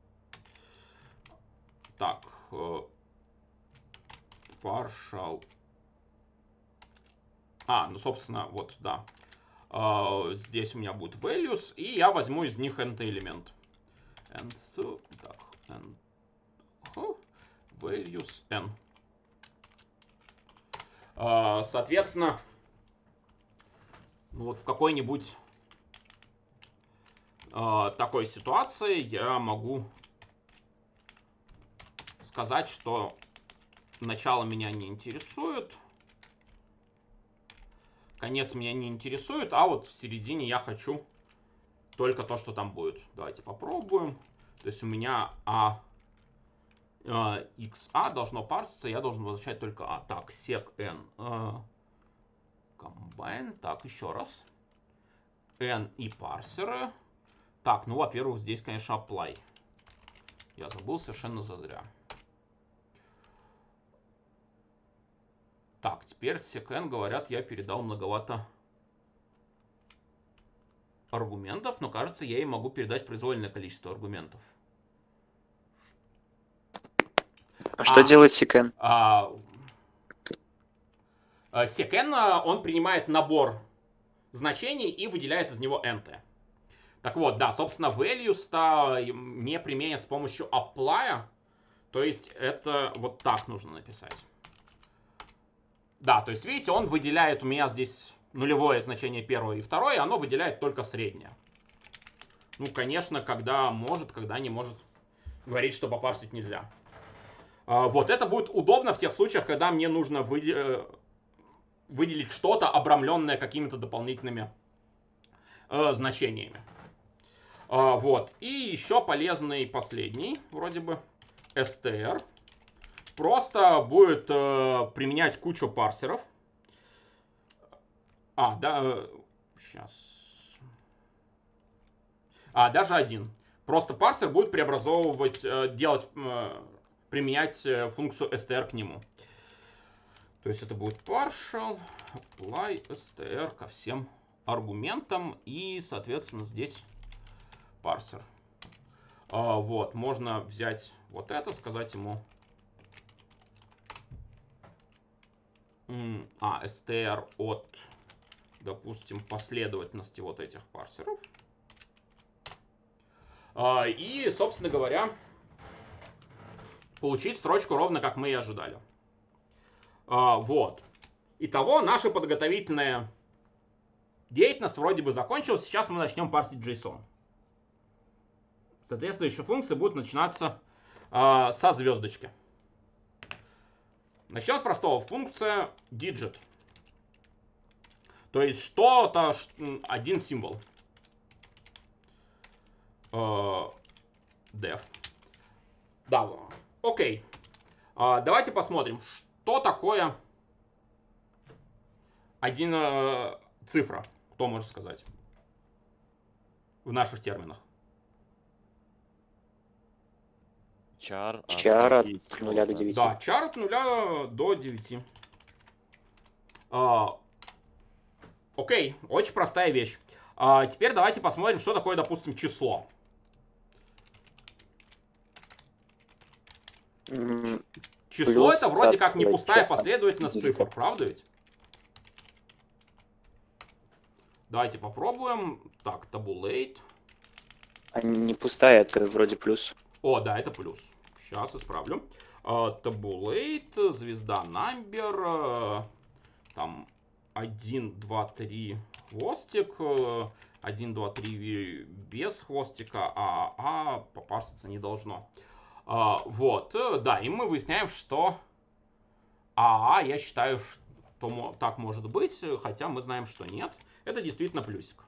Так, э, partial. А, ну, собственно, вот, да. Uh, здесь у меня будет values, и я возьму из них nth элемент. nth, так, n, uh, values n. Uh, соответственно, ну, вот в какой-нибудь uh, такой ситуации я могу сказать, что начало меня не интересует. Конец меня не интересует, а вот в середине я хочу только то, что там будет. Давайте попробуем. То есть у меня а, а xa должно парситься, я должен возвращать только а. Так, sec n combine. Так, еще раз. n и парсеры. Так, ну, во-первых, здесь, конечно, apply. Я забыл совершенно зазря. Так, теперь sec n, говорят, я передал многовато аргументов, но, кажется, я и могу передать произвольное количество аргументов. А что А, делает sec n? А, sec n, он принимает набор значений и выделяет из него nt. Так вот, да, собственно, values-то не применят с помощью apply, то есть это вот так нужно написать. Да, то есть, видите, он выделяет у меня здесь нулевое значение первое и второе, и оно выделяет только среднее. Ну, конечно, когда может, когда не может, говорить, что попарсить нельзя. А, вот, это будет удобно в тех случаях, когда мне нужно выде... выделить что-то, обрамленное какими-то дополнительными э, значениями. А, вот, и еще полезный последний, вроде бы, str. Просто будет э, применять кучу парсеров. А, да, э, сейчас. А, даже один. Просто парсер будет преобразовывать, э, делать, э, применять э, функцию str к нему. То есть это будет partial, apply str ко всем аргументам. И, соответственно, здесь парсер. А, вот, можно взять вот это, сказать ему... А, str от, допустим, последовательности вот этих парсеров. А, и, собственно говоря, получить строчку ровно как мы и ожидали. А, вот. Итого, наша подготовительная деятельность вроде бы закончилась. Сейчас мы начнем парсить JSON. Соответствующие функции будут начинаться а, со звездочки. Начнем с простого. Функция digit. То есть что-то, один символ. Uh, def. Да, окей. Uh, давайте посмотрим, что такое один uh, цифра. Кто может сказать? В наших терминах. Char Char от нуля до девяти. Да, char от нуля до девяти. Uh, окей, очень простая вещь. Uh, теперь давайте посмотрим, что такое, допустим, число. Число Плюс это вроде как не от пустая чё- последовательность от цифр, правда ведь? Давайте попробуем. Так, tabulate. А не пустая, это вроде плюс. О, да, это плюс. Сейчас исправлю. Uh, tabulate, звезда number, uh, там один, два, три хвостик, uh, один, два, три без хвостика, а а попасться не должно. Uh, вот, да, и мы выясняем, что АА, я считаю, что так может быть, хотя мы знаем, что нет. Это действительно плюсик.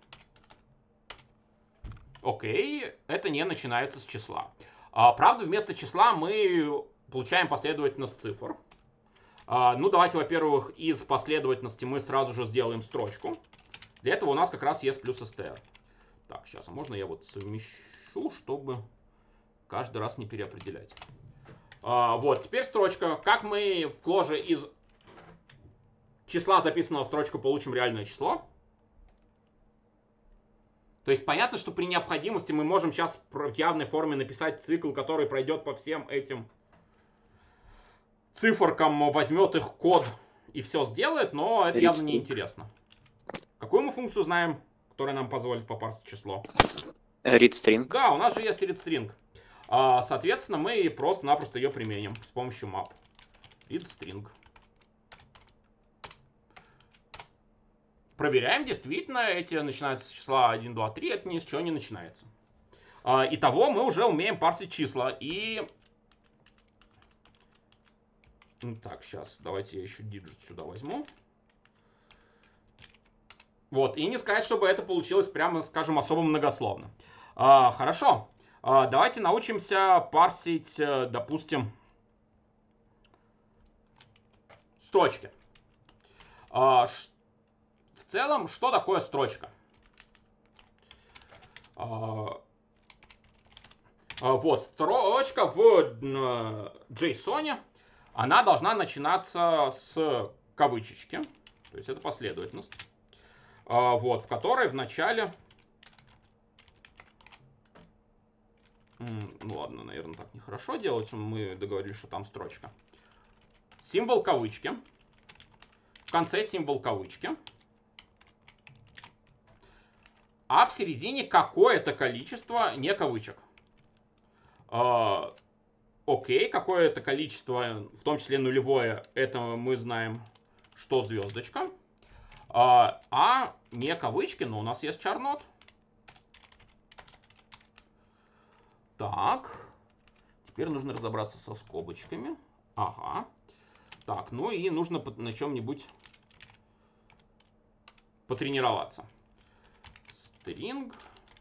Окей, это не начинается с числа. Uh, правда, вместо числа мы получаем последовательность цифр. Uh, ну, давайте, во-первых, из последовательности мы сразу же сделаем строчку. Для этого у нас как раз есть плюс str. Так, сейчас, а можно я вот совмещу, чтобы каждый раз не переопределять. Uh, вот, теперь строчка. Как мы в кложе из числа, записанного в строчку, получим реальное число? То есть понятно, что при необходимости мы можем сейчас в явной форме написать цикл, который пройдет по всем этим циферкам, возьмет их код и все сделает, но это явно не интересно. Какую мы функцию знаем, которая нам позволит попарсить число? readString. Да, у нас же есть readString. Соответственно, мы просто-напросто ее применим с помощью map. readString. Проверяем, действительно, эти начинаются с числа один, два, три, это ни с чего не начинается. Итого мы уже умеем парсить числа. И... Так, сейчас давайте я еще digit сюда возьму. Вот, и не сказать, чтобы это получилось прямо, скажем, особо многословно. А, хорошо, а, давайте научимся парсить, допустим, строчки. А, ш... В целом, что такое строчка? А, вот, строчка в JSON, она должна начинаться с кавычечки, то есть это последовательность, вот, в которой в начале... Ну ладно, наверное, так нехорошо делать, мы договорились, что там строчка. Символ кавычки, в конце символ кавычки, а в середине какое-то количество не кавычек. Окей, какое-то количество, в том числе нулевое, это мы знаем, что звездочка. А, а не кавычки, но у нас есть char-node. Так, теперь нужно разобраться со скобочками. Ага. Так, ну и нужно на чем-нибудь потренироваться. String.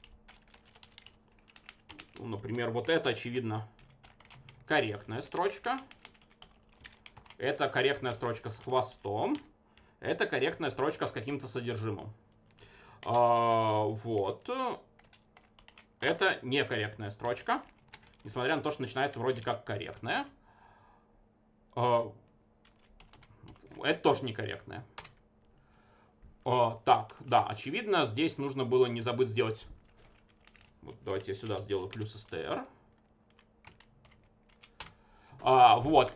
Ну, например, вот это, очевидно, корректная строчка. Это корректная строчка с хвостом. Это корректная строчка с каким-то содержимым. А, вот. Это некорректная строчка. Несмотря на то, что начинается вроде как корректная. А, это тоже некорректная. А, так, да, очевидно, здесь нужно было не забыть сделать... Вот, давайте я сюда сделаю плюс str. А, вот.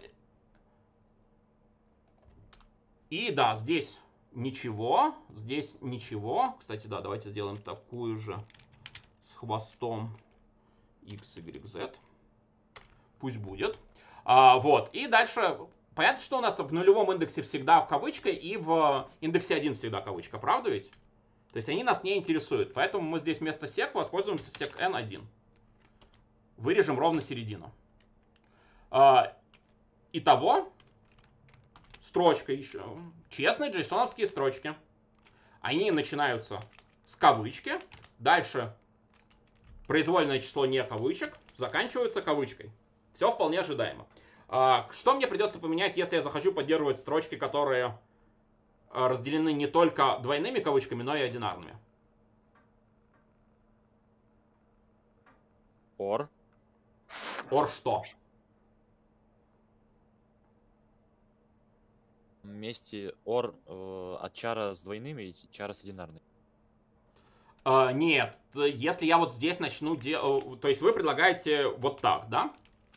И да, здесь ничего. Здесь ничего. Кстати, да, давайте сделаем такую же с хвостом x, y, z. Пусть будет. А, вот. И дальше... Понятно, что у нас в нулевом индексе всегда кавычка, и в индексе один всегда кавычка. Правда ведь? То есть они нас не интересуют. Поэтому мы здесь вместо sec воспользуемся sec эн один. Вырежем ровно середину. А, итого, строчка еще. Честные джейсоновские строчки. Они начинаются с кавычки. Дальше произвольное число не кавычек. Заканчиваются кавычкой. Все вполне ожидаемо. А, что мне придется поменять, если я захочу поддерживать строчки, которые разделены не только двойными кавычками, но и одинарными? Or. Or что? Вместе or э, от чара с двойными и чара с одинарными. Uh, нет, если я вот здесь начну делать... То есть вы предлагаете вот так, да?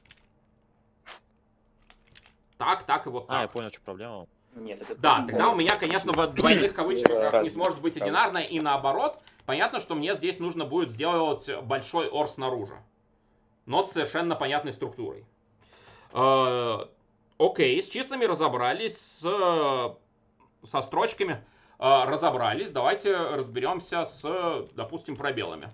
Так, так и вот так. А, я понял, что проблема. Нет, это Да, тогда у меня, конечно, в двойных кавычках Раз- не сможет быть одинарная, и наоборот. Понятно, что мне здесь нужно будет сделать большой or снаружи. Но с совершенно понятной структурой. Uh, окей, с числами разобрались, с, со строчками uh, разобрались. Давайте разберемся с, допустим, пробелами.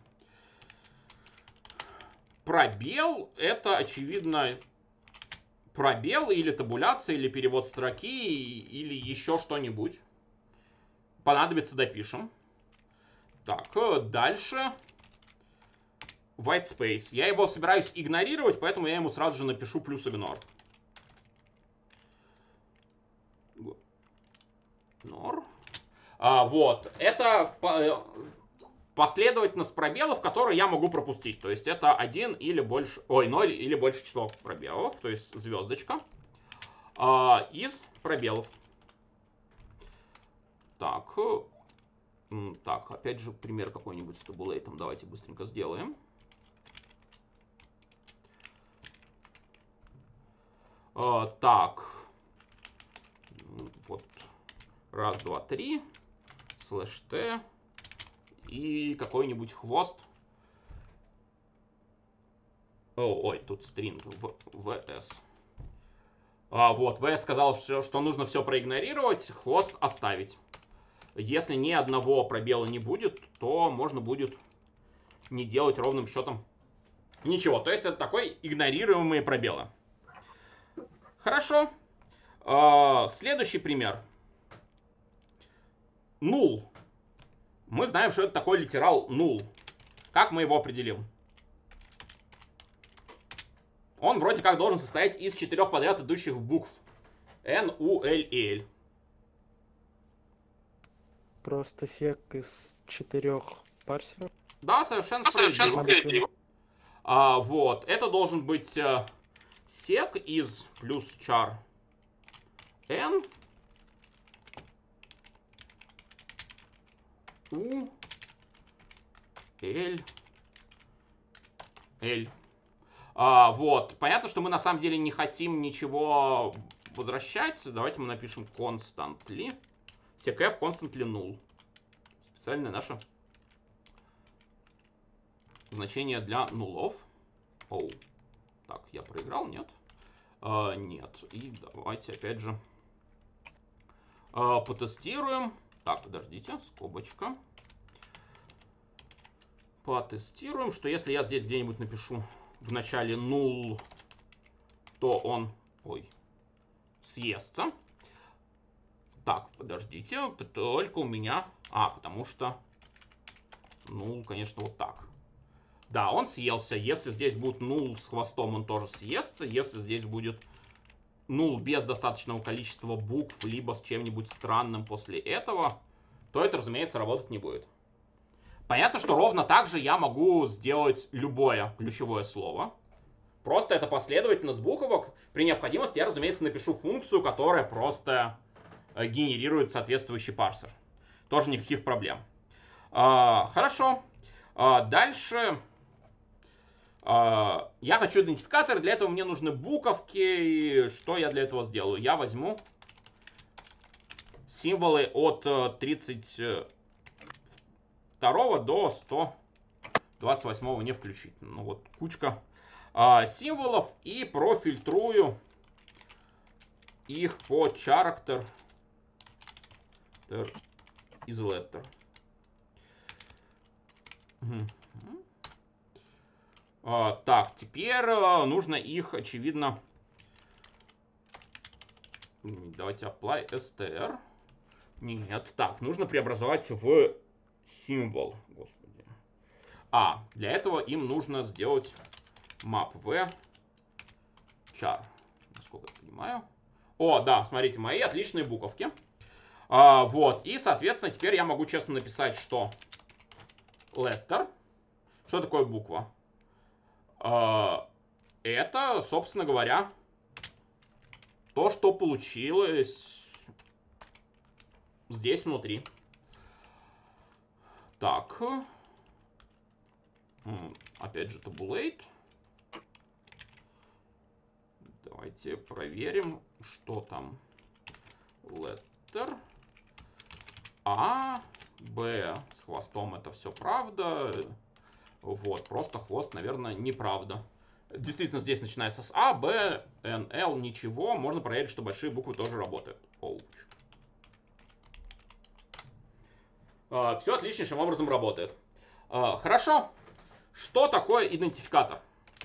Пробел — это, очевидно, пробел или табуляция, или перевод строки, или еще что-нибудь. Понадобится — допишем. Так, дальше. White space. Я его собираюсь игнорировать, поэтому я ему сразу же напишу плюс ignore. Ignore. А, вот. Это последовательность пробелов, которые я могу пропустить. То есть это один или больше... Ой, ноль или больше число пробелов. То есть звездочка. А, из пробелов. Так. Так, опять же, пример какой-нибудь с табулейтом. Давайте быстренько сделаем. А, так. Вот. Раз, два, три. Слэш Т. И какой-нибудь хвост. О, ой, тут string vs. А, вот, vs сказал, что, что нужно все проигнорировать, хвост оставить. Если ни одного пробела не будет, то можно будет не делать ровным счетом ничего. То есть это такой игнорируемые пробелы. Хорошо. А, следующий пример. Null. Мы знаем, что это такой литерал null. Как мы его определим? Он вроде как должен состоять из четырех подряд идущих букв. N, U, L и L. Просто сек из четырех парсеров. Да, совершенно справедливо. А, вот, это должен быть э, сек из плюс char n, u, l, l. А, вот, понятно, что мы на самом деле не хотим ничего возвращать. Давайте мы напишем constantly. secf constantly null. Специальное наше значение для нулов. Оу. Так, я проиграл, нет? А, нет. И давайте опять же а, потестируем. Так, подождите, скобочка. Потестируем, что если я здесь где-нибудь напишу в начале null, то он, ой, съестся. Так, подождите, только у меня... А, потому что... null, конечно, вот так. Да, он съелся. Если здесь будет null с хвостом, он тоже съестся. Если здесь будет null без достаточного количества букв, либо с чем-нибудь странным после этого, то это, разумеется, работать не будет. Понятно, что ровно так же я могу сделать любое ключевое слово. Просто это последовательность буквок. При необходимости я, разумеется, напишу функцию, которая просто генерирует соответствующий парсер. Тоже никаких проблем. А, хорошо. А, дальше... Uh, я хочу идентификатор, для этого мне нужны буковки. И что я для этого сделаю? Я возьму символы от uh, тридцать второго до сто двадцать восьмого не включить. Ну вот кучка uh, символов и профильтрую их по character is letter. Uh-huh. Uh, так, теперь uh, нужно их, очевидно... Давайте apply str. Нет, так, нужно преобразовать в символ. Господи. А, для этого им нужно сделать map v char. Насколько я понимаю. О, да, смотрите, мои отличные буковки. Uh, вот, и, соответственно, теперь я могу честно написать, что letter. Что такое буква? Это, собственно говоря, то, что получилось здесь внутри. Так. Опять же, tabulate. Давайте проверим, что там. Letter. А, Б с хвостом это все правда. Вот, просто хвост, наверное, неправда. Действительно, здесь начинается с А, Б, Н, Л, ничего. Можно проверить, что большие буквы тоже работают. А, все отличнейшим образом работает. А, хорошо. Что такое идентификатор?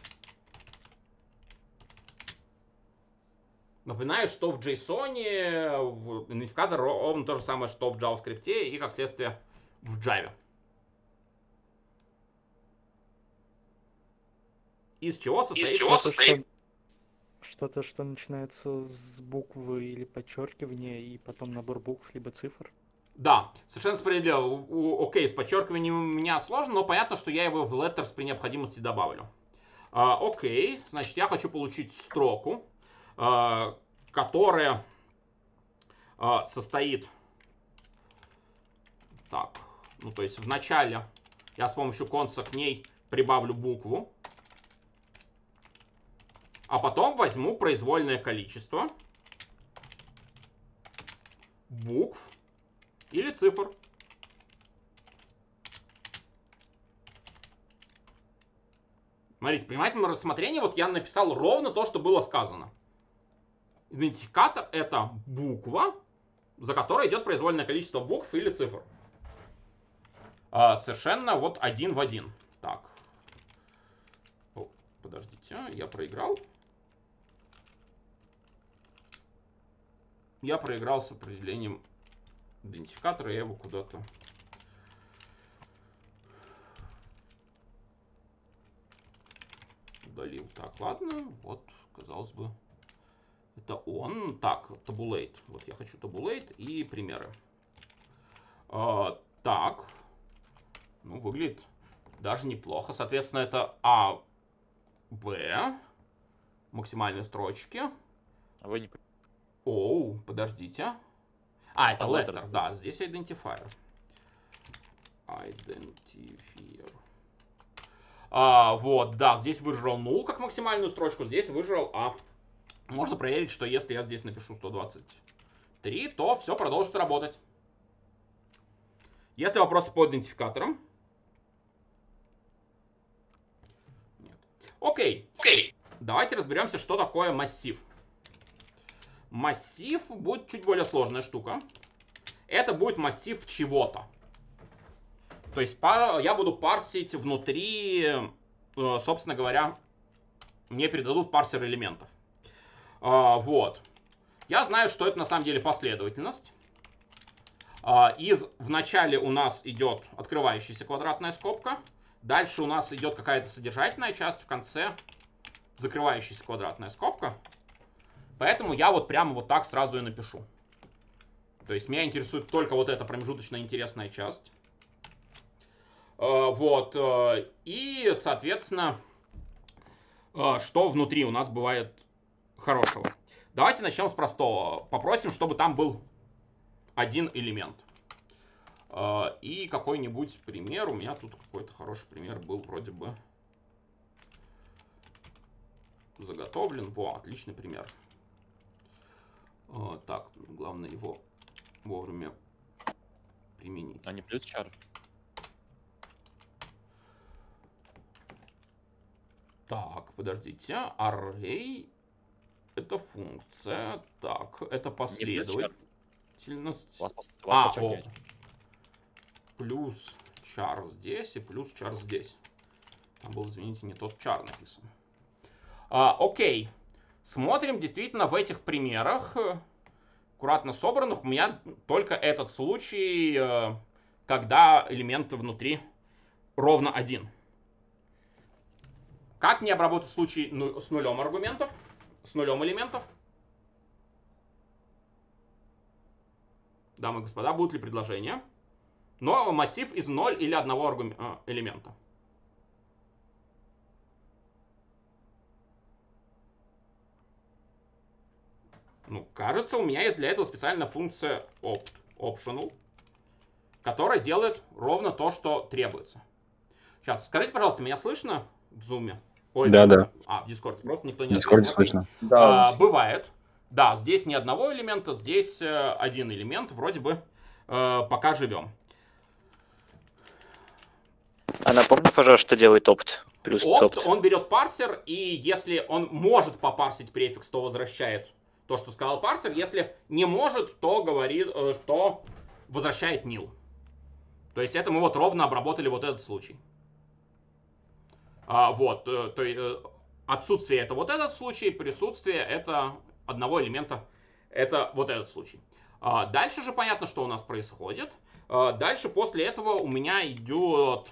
Напоминаю, что в JSON идентификатор ровно то же самое, что в JavaScript и, как следствие, в Java. Из чего состоит? Из чего состоит? Что-то, что начинается с буквы или подчеркивания, и потом набор букв, либо цифр. Да, совершенно справедливо. Окей, с подчеркиванием у меня сложно, но понятно, что я его в letters при необходимости добавлю. А, окей, значит, я хочу получить строку, а, которая а, состоит... Так, ну то есть в начале я с помощью конса к ней прибавлю букву. А потом возьму произвольное количество букв или цифр. Смотрите, при внимательном рассмотрении вот я написал ровно то, что было сказано. Идентификатор — это буква, за которой идет произвольное количество букв или цифр. А, совершенно вот один в один. Так. О, подождите, я проиграл. Я проиграл с определением идентификатора, я его куда-то удалил. Так, ладно, вот, казалось бы, это он. Так, tabulate. Вот я хочу tabulate и примеры. А, так, ну, выглядит даже неплохо. Соответственно, это А, Б, максимальные строчки. А вы не... Оу, подождите. А, это Там letter, letter. да, здесь identifier. Identifier. А, вот, да, здесь выжрал null как максимальную строчку, здесь выжрал А. Можно проверить, что если я здесь напишу сто двадцать три, то все продолжит работать. Есть ли вопросы по идентификаторам? Нет. Окей. Окей. Давайте разберемся, что такое массив. Массив будет чуть более сложная штука. Это будет массив чего-то. То есть я буду парсить внутри, собственно говоря, мне передадут парсер элементов. Вот. Я знаю, что это на самом деле последовательность. Из, в начале у нас идет открывающаяся квадратная скобка. Дальше у нас идет какая-то содержательная часть. В конце закрывающаяся квадратная скобка. Поэтому я вот прямо вот так сразу и напишу. То есть меня интересует только вот эта промежуточная интересная часть. Вот. И, соответственно, что внутри у нас бывает хорошего. Давайте начнем с простого. Попросим, чтобы там был один элемент. И какой-нибудь пример. У меня тут какой-то хороший пример был вроде бы заготовлен. Во, отличный пример. Так, главное его вовремя применить. А не плюс чар? Так, подождите. Array это функция. Так, это последовательность. У вас, у вас А, подчеркивание. Плюс char здесь и плюс char здесь. Там был, извините, не тот char написан. А, окей. Смотрим, действительно, в этих примерах, аккуратно собранных, у меня только этот случай, когда элементы внутри ровно один. Как мне обработать случай с нулем аргументов? С нулем элементов? Дамы и господа, будут ли предложения? Но массив из ноль или одного аргум... элемента. Ну, кажется, у меня есть для этого специальная функция opt, optional, которая делает ровно то, что требуется. Сейчас, скажите, пожалуйста, меня слышно в зуме? Ой, да, да. А, в Discord просто никто не В Discord ответил. слышно. Да, А, бывает. Да, здесь ни одного элемента, здесь э, один элемент. Вроде бы э, пока живем. А напомни, пожалуйста, что делает опт плюс Опт, опт. он берет парсер, и если он может попарсить префикс, то возвращает то, что сказал парсер. Если не может, то говорит, э, что возвращает nil. То есть это мы вот ровно обработали вот этот случай. А, вот, э, то есть э, отсутствие это вот этот случай, присутствие это одного элемента, это вот этот случай. А, дальше же понятно, что у нас происходит. А, дальше после этого у меня идет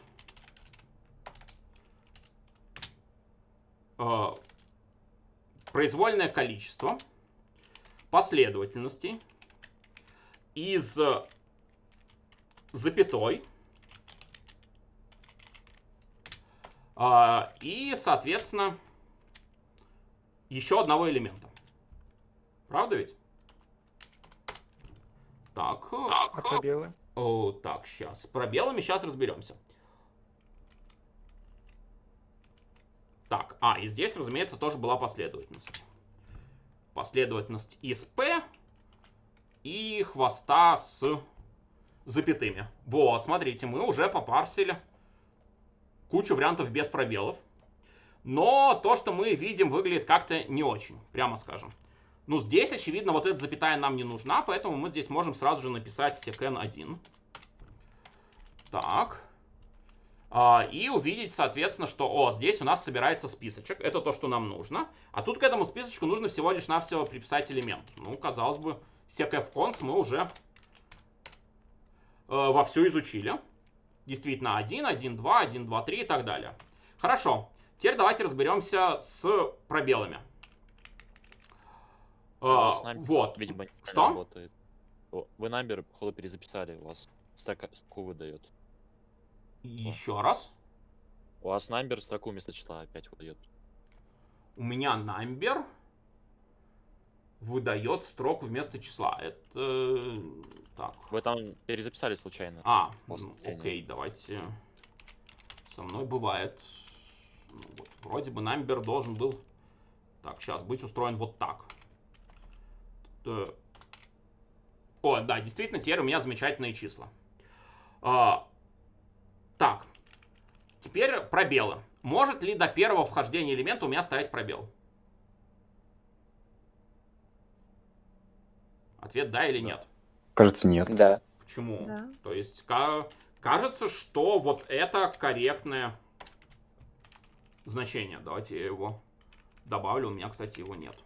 а, произвольное количество последовательностей из запятой а, и, соответственно, еще одного элемента. Правда ведь? Так. А пробелы? О, так, сейчас. С пробелами сейчас разберемся. Так, а, и здесь, разумеется, тоже была последовательность. Последовательность из P и хвоста с запятыми. Вот, смотрите, мы уже попарсили кучу вариантов без пробелов. Но то, что мы видим, выглядит как-то не очень, прямо скажем. Ну, здесь, очевидно, вот эта запятая нам не нужна, поэтому мы здесь можем сразу же написать sec один. Так. А, и увидеть, соответственно, что, о, здесь у нас собирается списочек. Это то, что нам нужно. А тут к этому списочку нужно всего лишь навсего приписать элемент. Ну, казалось бы, secfcons мы уже э, вовсю изучили. Действительно, один, один, два, один, два, три и так далее. Хорошо. Теперь давайте разберемся с пробелами. А, вот. Видимо, что? Работает. О, вы Number, походу, перезаписали. У вас строку выдает. Еще раз. У вас Number строку вместо числа опять выдает. У меня Number выдает строку вместо числа. Это... Так. Вы там перезаписали случайно. А, ну, окей, давайте. Со мной бывает. Ну, вот, вроде бы Number должен был... Так, сейчас быть устроен вот так. О, да, действительно, теперь у меня замечательные числа. А, так. Теперь пробелы. Может ли до первого вхождения элемента у меня стоять пробел? Ответ да или нет? Кажется, нет. Да. Почему? Да. То есть кажется, что вот это корректное значение. Давайте я его добавлю. У меня, кстати, его нет.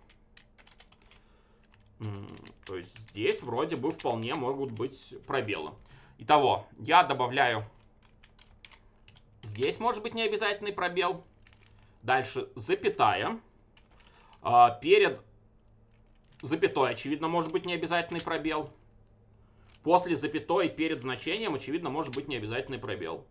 То есть здесь вроде бы вполне могут быть пробелы. Итого, я добавляю... Здесь может быть необязательный пробел. Дальше запятая. Перед запятой, очевидно, может быть необязательный пробел. После запятой перед значением, очевидно, может быть необязательный пробел.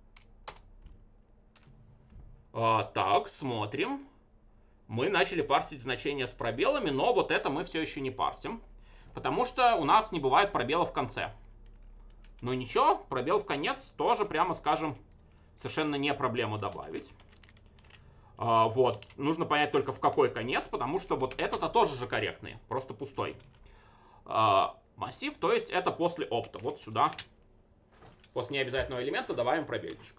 Так, смотрим. Мы начали парсить значения с пробелами, но вот это мы все еще не парсим. Потому что у нас не бывает пробела в конце. Но ничего, пробел в конец тоже, прямо скажем, совершенно не проблема добавить. А, вот, нужно понять только в какой конец, потому что вот это-то тоже же корректный, просто пустой. А, массив, то есть это после опта. Вот сюда, после необязательного элемента добавим пробельчик.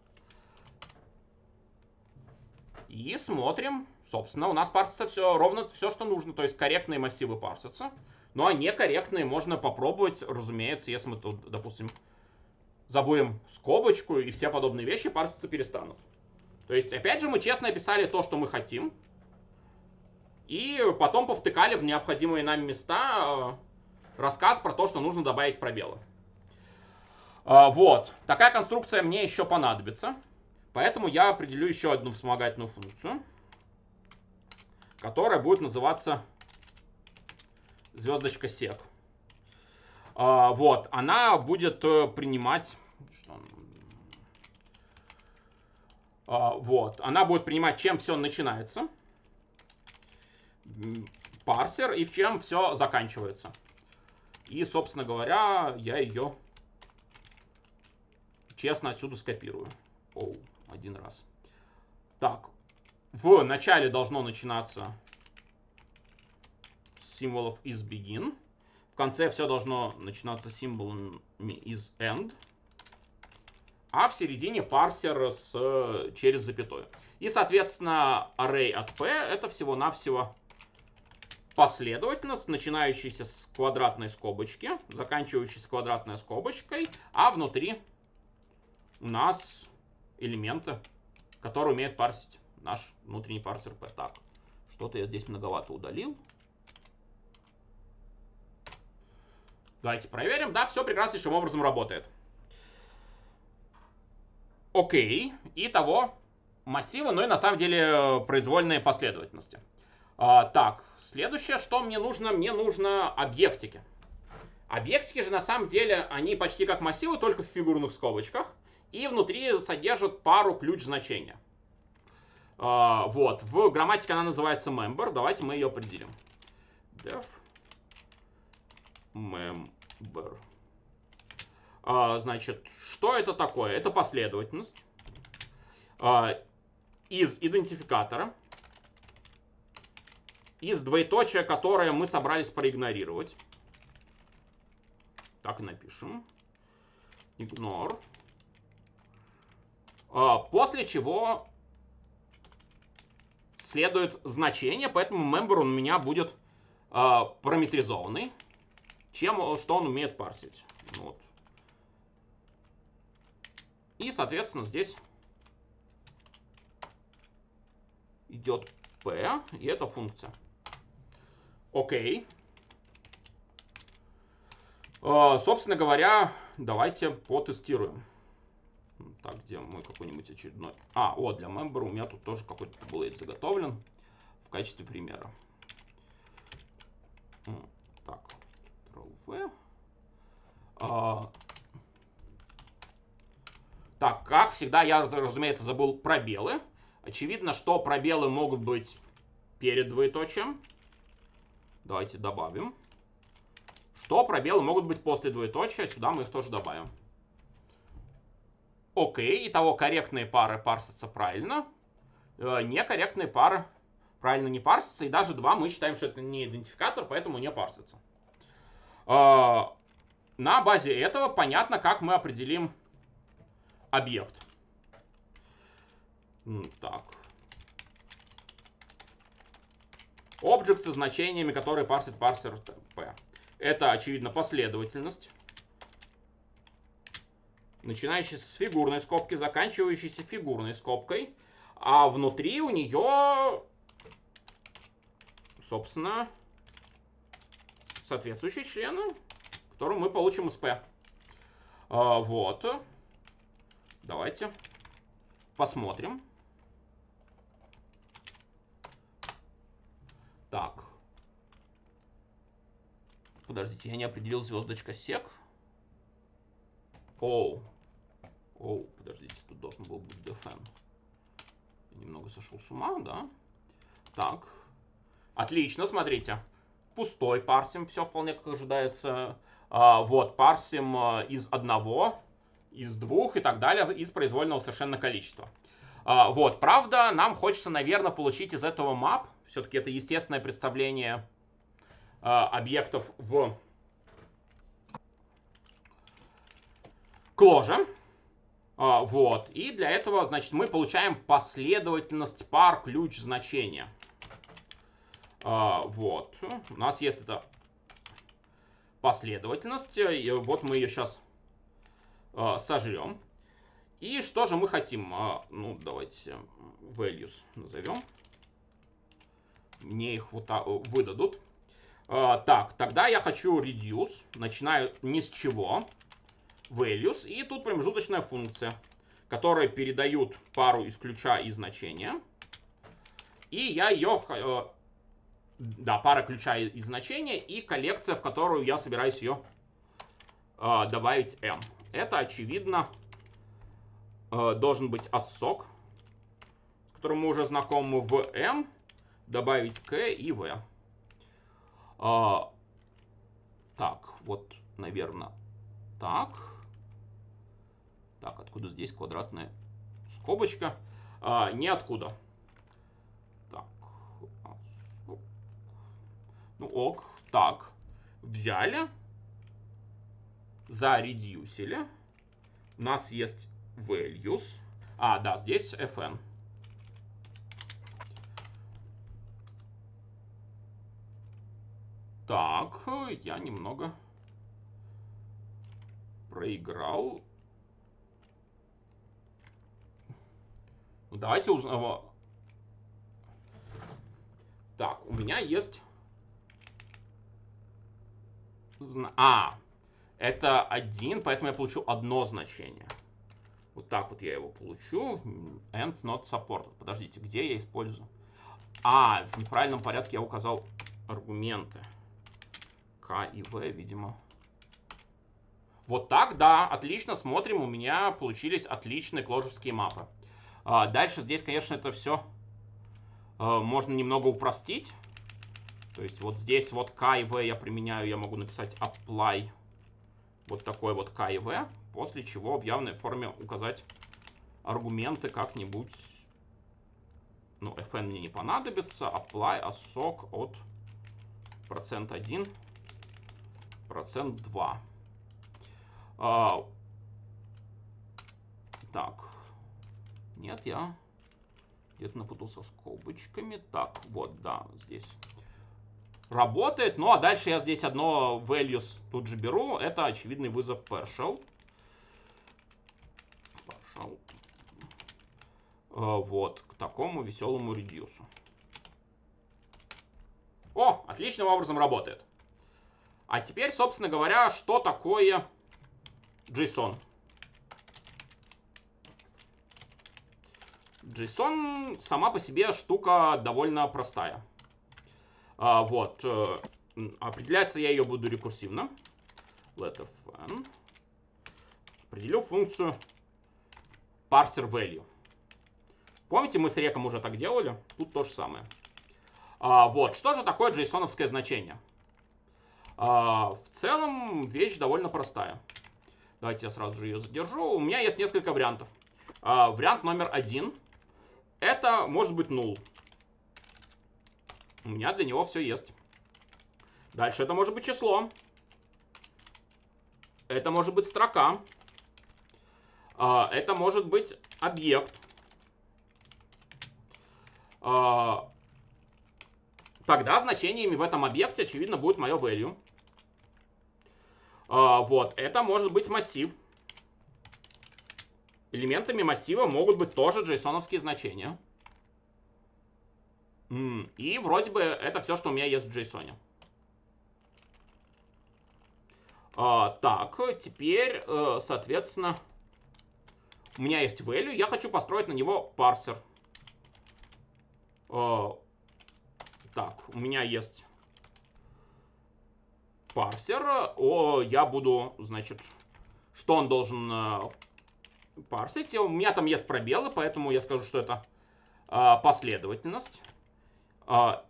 И смотрим. Собственно, у нас парсится все ровно все, что нужно. То есть корректные массивы парсятся. Ну а некорректные можно попробовать, разумеется, если мы тут, допустим, забудем скобочку и все подобные вещи, парситься перестанут. То есть, опять же, мы честно описали то, что мы хотим. И потом повтыкали в необходимые нам места рассказ про то, что нужно добавить пробелы. Вот. Такая конструкция мне еще понадобится. Поэтому я определю еще одну вспомогательную функцию, которая будет называться звездочка sec. А, вот, она будет принимать... Что? А, вот, она будет принимать, чем все начинается. Парсер, и в чем все заканчивается. И, собственно говоря, я ее честно отсюда скопирую. Оу, один раз. Так. В начале должно начинаться с символов is begin. В конце все должно начинаться символами is end. А в середине парсер с, через запятую. И, соответственно, array от p это всего-навсего последовательность, начинающаяся с квадратной скобочки, заканчивающаяся квадратной скобочкой, а внутри у нас элементы, которые умеют парсить наш внутренний парсер p. Так, что-то я здесь многовато удалил. Давайте проверим. Да, все прекраснейшим образом работает. Окей. Итого массивы, ну и на самом деле произвольные последовательности. А, так, следующее, что мне нужно? Мне нужно объектики. Объектики же на самом деле, они почти как массивы, только в фигурных скобочках. И внутри содержат пару ключ-значения. Uh, вот, в грамматике она называется member. Давайте мы ее определим. Def member. Uh, значит, что это такое? Это последовательность uh, из идентификатора, из двоеточия, которое мы собрались проигнорировать. Так и напишем. Ignore. Uh, после чего следует значение, поэтому member у меня будет э, параметризованный. Чем, что он умеет парсить. Вот. И, соответственно, здесь идет p, и это функция. Окей. Э, собственно говоря, давайте потестируем. Так, где мой какой-нибудь очередной... А, вот, для member у меня тут тоже какой-то булейт заготовлен в качестве примера. Так, Ctrl-V. А... Так, как всегда, я, разумеется, забыл пробелы. Очевидно, что пробелы могут быть перед двоеточием. Давайте добавим. Что пробелы могут быть после двоеточия. Сюда мы их тоже добавим. Окей, итого корректные пары парсятся правильно. Э, некорректные пары правильно не парсятся. И даже два мы считаем, что это не идентификатор, поэтому не парсятся. Э, на базе этого понятно, как мы определим объект. Так. Объект со значениями, которые парсит парсер P. Это, очевидно, последовательность, начинающаяся с фигурной скобки, заканчивающаяся фигурной скобкой. А внутри у нее, собственно, соответствующие члены, которые мы получим из P. А, вот. Давайте посмотрим. Так. Подождите, я не определил звездочка сек. Оу. Оу, подождите, тут должен был быть dfn. Я немного сошел с ума, да? Так. Отлично, смотрите. Пустой парсим, все вполне как ожидается. А, вот, парсим из одного, из двух и так далее, из произвольного совершенно количества. А, вот, правда, нам хочется, наверное, получить из этого map. Все-таки это естественное представление а, объектов в кложе. А, вот. И для этого, значит, мы получаем последовательность пар ключ значения. А, вот. У нас есть эта последовательность. И вот мы ее сейчас а, сожрем. И что же мы хотим? А, ну, давайте values назовем. Мне их вот так выдадут. А, так, тогда я хочу reduce. Начинаю ни с чего. Values. И тут промежуточная функция, которая передает пару из ключа и значения. И я ее... Э, да, пара ключа и, и значения. И коллекция, в которую я собираюсь ее э, добавить m. Это, очевидно, э, должен быть assoc, с которым мы уже знакомы, в m. Добавить k и v. А, так, вот, наверное, так. Так, откуда здесь квадратная скобочка? А, ниоткуда. Так. Ну ок. Так. Взяли. Заредюсили. У нас есть values. А, да, здесь fn. Так, я немного проиграл. Давайте узнаем. Так, у меня есть... А, это один, поэтому я получу одно значение. Вот так вот я его получу. And not supported. Подождите, где я использую? А, в неправильном порядке я указал аргументы. К и В, видимо. Вот так, да, отлично, смотрим, у меня получились отличные кложевские мапы. А, дальше здесь, конечно, это все а, можно немного упростить. То есть вот здесь вот К и В я применяю, я могу написать apply вот такой вот К и В, после чего в явной форме указать аргументы как-нибудь. Ну, fn мне не понадобится. Apply assoc от процент один. Процент два. А, так. Нет, я где-то напутался с колбочками. Так, вот, да, здесь работает. Ну, а дальше я здесь одно values тут же беру. Это очевидный вызов partial. Partial. А, вот, к такому веселому редюсу. О, отличным образом работает. А теперь, собственно говоря, что такое JSON? JSON сама по себе штука довольно простая. А, вот. Определяться я ее буду рекурсивно. Let_fn. Определю функцию parser value. Помните, мы с реком уже так делали? Тут то же самое. А, вот. Что же такое джейсоновское значение? А, в целом вещь довольно простая. Давайте я сразу же ее задержу. У меня есть несколько вариантов. А, вариант номер один. Это может быть null. У меня для него все есть. Дальше это может быть число. Это может быть строка. А, это может быть объект. А, тогда значениями в этом объекте, очевидно, будет мое value. А, вот, это может быть массив. Элементами массива могут быть тоже джейсоновские значения. И вроде бы это все, что у меня есть в JSON. А, так, теперь, соответственно, у меня есть value. Я хочу построить на него парсер. А, так, у меня есть парсер. О, я буду, значит, что он должен а, парсить. У меня там есть пробелы, поэтому я скажу, что это а, последовательность а,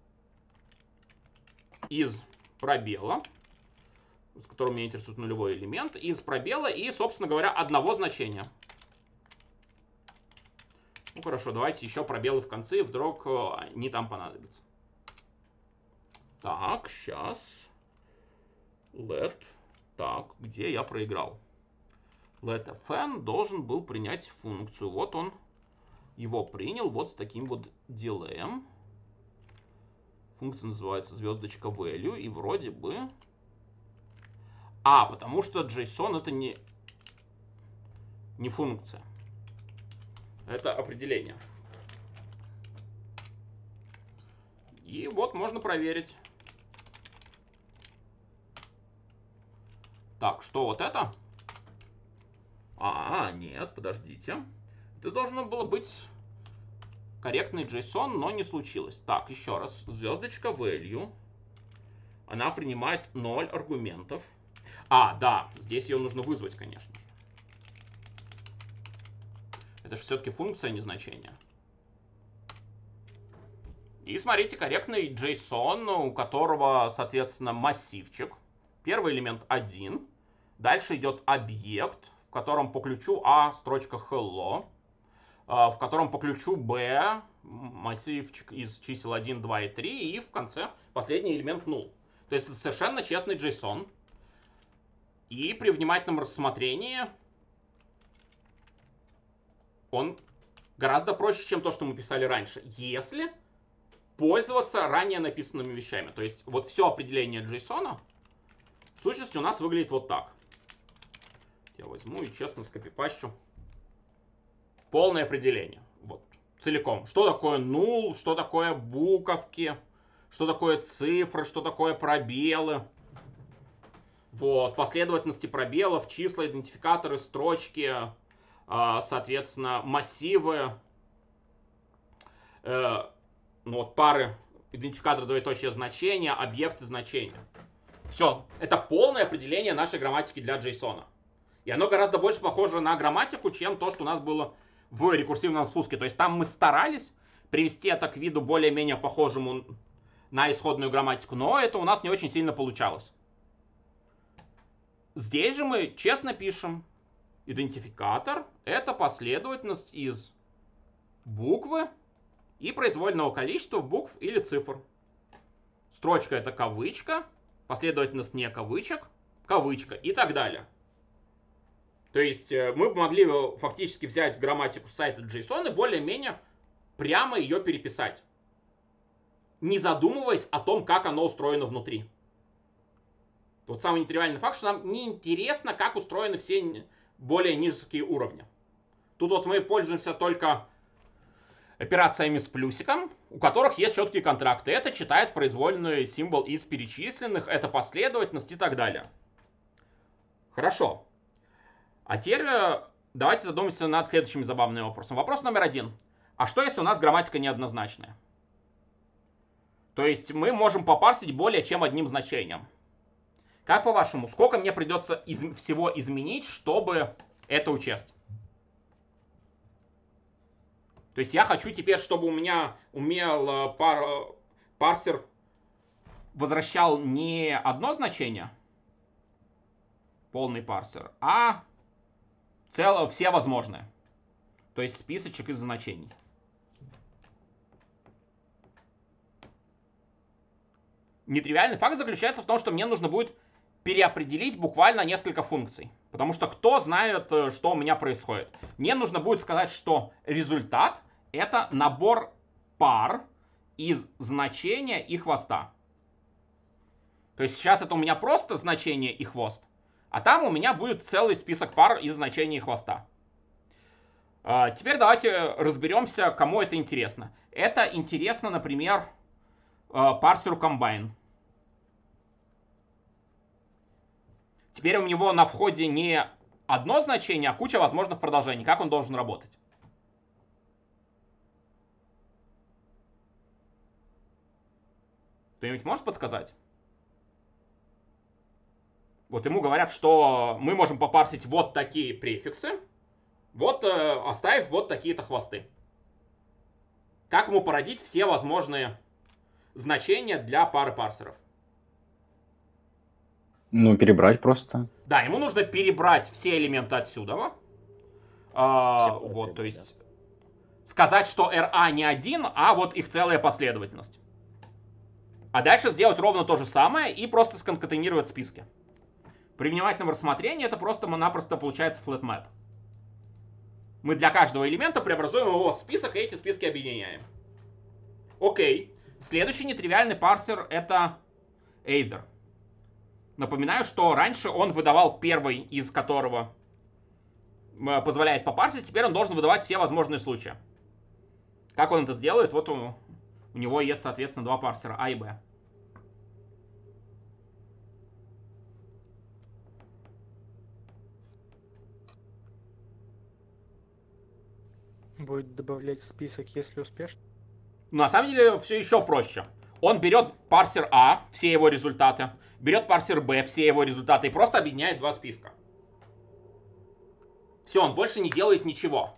из пробела, с которым меня интересует нулевой элемент, из пробела и, собственно говоря, одного значения. Ну хорошо, давайте еще пробелы в конце, вдруг они там понадобятся. Так, сейчас. Let. Так, где я проиграл? Let_fn должен был принять функцию. Вот он его принял, вот с таким вот дилеем. Функция называется звездочка value, и вроде бы... А, потому что JSON это не, не функция. Это определение. И вот можно проверить. Так, что вот это? А, нет, подождите. Это должно было быть корректный JSON, но не случилось. Так, еще раз. Звездочка value. Она принимает ноль аргументов. А, да, здесь ее нужно вызвать, конечно же. Это же все-таки функция, а не значение. И смотрите, корректный JSON, у которого, соответственно, массивчик. Первый элемент один. Дальше идет объект, в котором по ключу А строчка hello. В котором по ключу B массивчик из чисел один, два и три. И в конце последний элемент null. То есть это совершенно честный JSON. И при внимательном рассмотрении он гораздо проще, чем то, что мы писали раньше, если пользоваться ранее написанными вещами. То есть вот все определение JSON в сущности у нас выглядит вот так. Я возьму и честно скопипащу полное определение. Вот, целиком. Что такое null, что такое буковки, что такое цифры, что такое пробелы. Вот, последовательности пробелов, числа, идентификаторы, строчки, соответственно, массивы, ну вот пары, идентификатор, двоеточие, значения, объекты, значения. Все, это полное определение нашей грамматики для JSON. И оно гораздо больше похоже на грамматику, чем то, что у нас было в рекурсивном спуске. То есть там мы старались привести это к виду более-менее похожему на исходную грамматику, но это у нас не очень сильно получалось. Здесь же мы честно пишем. Идентификатор — это последовательность из буквы и произвольного количества букв или цифр. Строчка — это кавычка, последовательность не кавычек, кавычка и так далее. То есть мы могли фактически взять грамматику сайта JSON и более-менее прямо ее переписать, не задумываясь о том, как оно устроено внутри. Вот самый нетривиальный факт, что нам не интересно, как устроены все более низкие уровни. Тут вот мы пользуемся только операциями с плюсиком, у которых есть четкие контракты. Это читает произвольный символ из перечисленных, это последовательность и так далее. Хорошо. А теперь давайте задумаемся над следующим забавным вопросом. Вопрос номер один. А что, если у нас грамматика неоднозначная? То есть мы можем попарсить более чем одним значением. Как по-вашему, сколько мне придется из всего изменить, чтобы это учесть? То есть я хочу теперь, чтобы у меня умел пар, парсер возвращал не одно значение, полный парсер, а целое, все возможные. То есть списочек из значений. Нетривиальный факт заключается в том, что мне нужно будет переопределить буквально несколько функций. Потому что кто знает, что у меня происходит. Мне нужно будет сказать, что результат — это набор пар из значения и хвоста. То есть сейчас это у меня просто значение и хвост. А там у меня будет целый список пар из значения и хвоста. Теперь давайте разберемся, кому это интересно. Это интересно, например, парсеру Combine. Теперь у него на входе не одно значение, а куча возможных продолжений. Как он должен работать? Кто-нибудь может подсказать? Вот ему говорят, что мы можем попарсить вот такие префиксы, вот э, оставив вот такие-то хвосты. Как ему породить все возможные значения для пары парсеров? Ну, перебрать просто. Да, ему нужно перебрать все элементы отсюда. А, вот, то есть сказать, что эр а не один, а вот их целая последовательность. А дальше сделать ровно то же самое и просто сконкатенировать списки. При внимательном рассмотрении это просто-напросто получается flat map. Мы для каждого элемента преобразуем его в список, и эти списки объединяем. Окей. Следующий нетривиальный парсер — это Aider. Напоминаю, что раньше он выдавал первый, из которого позволяет попарсить. Теперь он должен выдавать все возможные случаи. Как он это сделает? Вот у, у него есть, соответственно, два парсера А и Б. Будет добавлять в список, если успешно. На самом деле все еще проще. Он берет парсер А, все его результаты, берет парсер Б, все его результаты, и просто объединяет два списка. Все, он больше не делает ничего.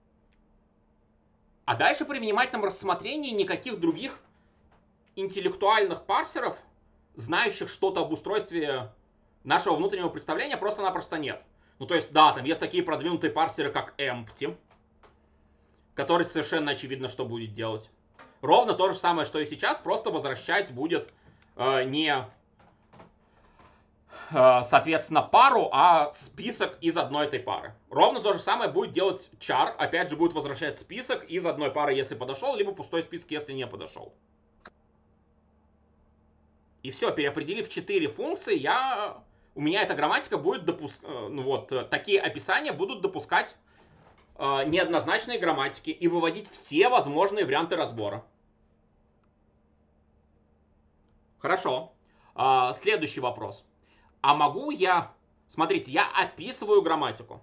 А дальше при внимательном рассмотрении никаких других интеллектуальных парсеров, знающих что-то об устройстве нашего внутреннего представления, просто-напросто нет. Ну то есть, да, там есть такие продвинутые парсеры, как Empty, который совершенно очевидно, что будет делать. Ровно то же самое, что и сейчас, просто возвращать будет э, не, э, соответственно, пару, а список из одной этой пары. Ровно то же самое будет делать char, опять же будет возвращать список из одной пары, если подошел, либо пустой список, если не подошел. И все, переопределив четыре функции, я, у меня эта грамматика будет допускать, э, ну вот, э, такие описания будут допускать э, неоднозначные грамматики и выводить все возможные варианты разбора. Хорошо. А, следующий вопрос. А могу я... Смотрите, я описываю грамматику.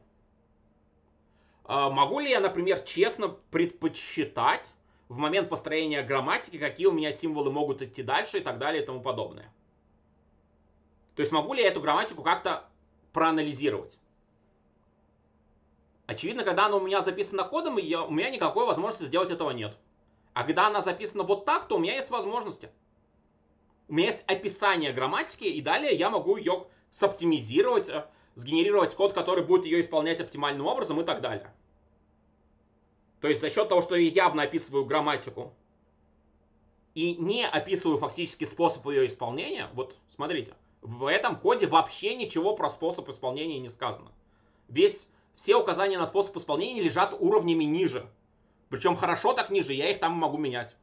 А, могу ли я, например, честно предпочитать в момент построения грамматики, какие у меня символы могут идти дальше и так далее и тому подобное? То есть могу ли я эту грамматику как-то проанализировать? Очевидно, когда она у меня записана кодом, я, у меня никакой возможности сделать этого нет. А когда она записана вот так, то у меня есть возможности. У меня есть описание грамматики, и далее я могу ее соптимизировать, сгенерировать код, который будет ее исполнять оптимальным образом и так далее. То есть за счет того, что я явно описываю грамматику и не описываю фактически способ ее исполнения, вот смотрите, в этом коде вообще ничего про способ исполнения не сказано. Весь, все указания на способ исполнения лежат уровнями ниже. Причем хорошо так ниже, я их там могу менять.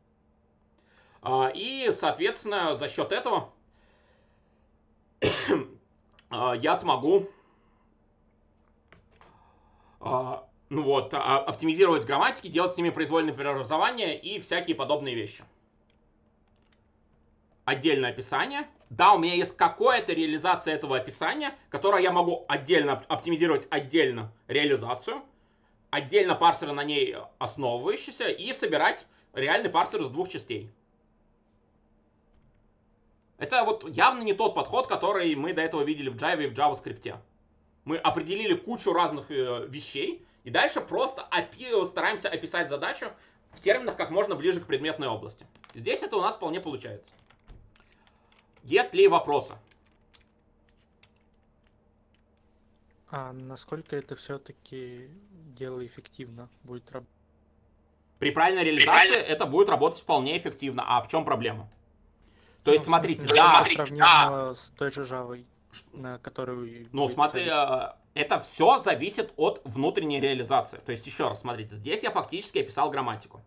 И, соответственно, за счет этого я смогу ну вот, оптимизировать грамматики, делать с ними произвольные преобразования и всякие подобные вещи. Отдельное описание. Да, у меня есть какая-то реализация этого описания, которое я могу отдельно оптимизировать отдельно реализацию. отдельно парсеры на ней основывающиеся и собирать реальный парсер из двух частей. Это вот явно не тот подход, который мы до этого видели в Java и в JavaScript. Мы определили кучу разных э, вещей и дальше просто опи- стараемся описать задачу в терминах как можно ближе к предметной области. Здесь это у нас вполне получается. Есть ли вопросы? А насколько это все-таки дело эффективно будет работать? При правильной реализации это будет работать вполне эффективно. А в чем проблема? То есть, Ну, в смотрите, смысле, да, сравнимо с той же Java, на которую... ну вы смотри, писали. э, это все зависит от внутренней реализации. То есть, еще раз, смотрите, здесь я фактически описал грамматику.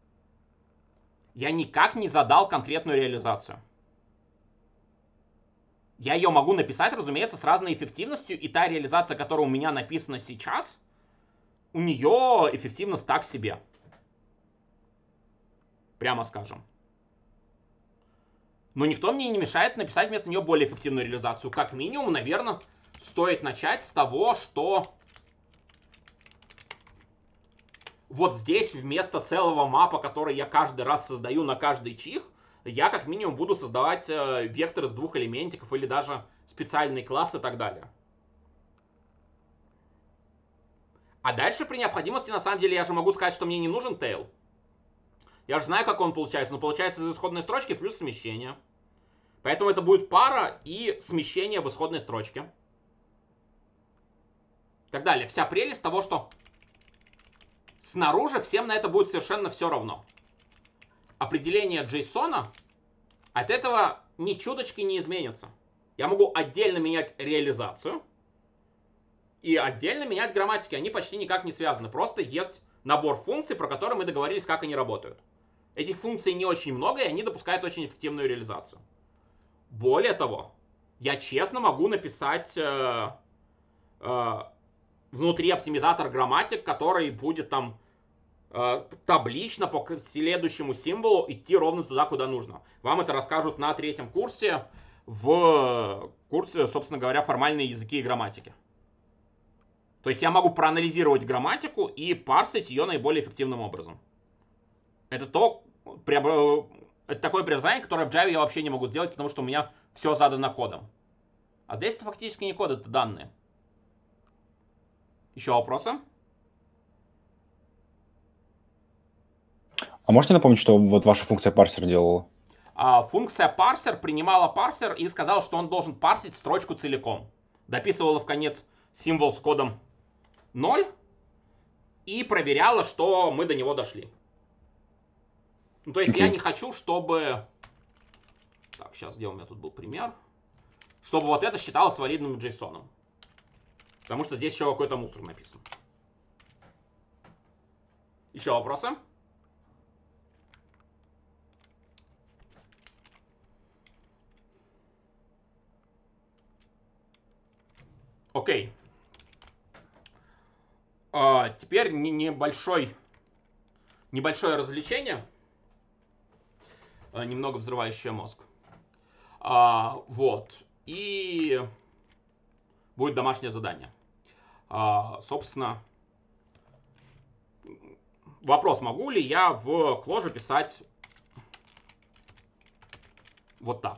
Я никак не задал конкретную реализацию. Я ее могу написать, разумеется, с разной эффективностью, и та реализация, которая у меня написана сейчас, у нее эффективность так себе. Прямо скажем. Но никто мне не мешает написать вместо нее более эффективную реализацию. Как минимум, наверное, стоит начать с того, что вот здесь вместо целого мапа, который я каждый раз создаю на каждый чих, я как минимум буду создавать э, вектор из двух элементиков или даже специальный класс и так далее. А дальше при необходимости, на самом деле, я же могу сказать, что мне не нужен tail. Я же знаю, как он получается. Но получается из исходной строчки плюс смещение. Поэтому это будет пара и смещение в исходной строчке. И так далее. Вся прелесть того, что снаружи всем на это будет совершенно все равно. Определение JSON от этого ни чуточки не изменится. Я могу отдельно менять реализацию и отдельно менять грамматики. Они почти никак не связаны. Просто есть набор функций, про которые мы договорились, как они работают. Этих функций не очень много, и они допускают очень эффективную реализацию. Более того, я честно могу написать э, э, внутри оптимизатор грамматик, который будет там э, таблично по следующему символу идти ровно туда, куда нужно. Вам это расскажут на третьем курсе в курсе, собственно говоря, формальные языки и грамматики. То есть я могу проанализировать грамматику и парсить ее наиболее эффективным образом. Это, то, это такое преобразование, которое в Java я вообще не могу сделать, потому что у меня все задано кодом. А здесь это фактически не код, это данные. Еще вопросы? А можете напомнить, что вот ваша функция парсер делала? А, функция парсер принимала парсер и сказала, что он должен парсить строчку целиком. Дописывала в конец символ с кодом ноль и проверяла, что мы до него дошли. Ну, то есть okay. я не хочу, чтобы... Так, сейчас где у меня тут был пример? Чтобы вот это считалось валидным JSON. Потому что здесь еще какой-то мусор написан. Еще вопросы? Окей. А, теперь небольшой, небольшое развлечение. Немного взрывающее мозг. А, вот. И будет домашнее задание. А, собственно, вопрос, могу ли я в Кложе писать вот так?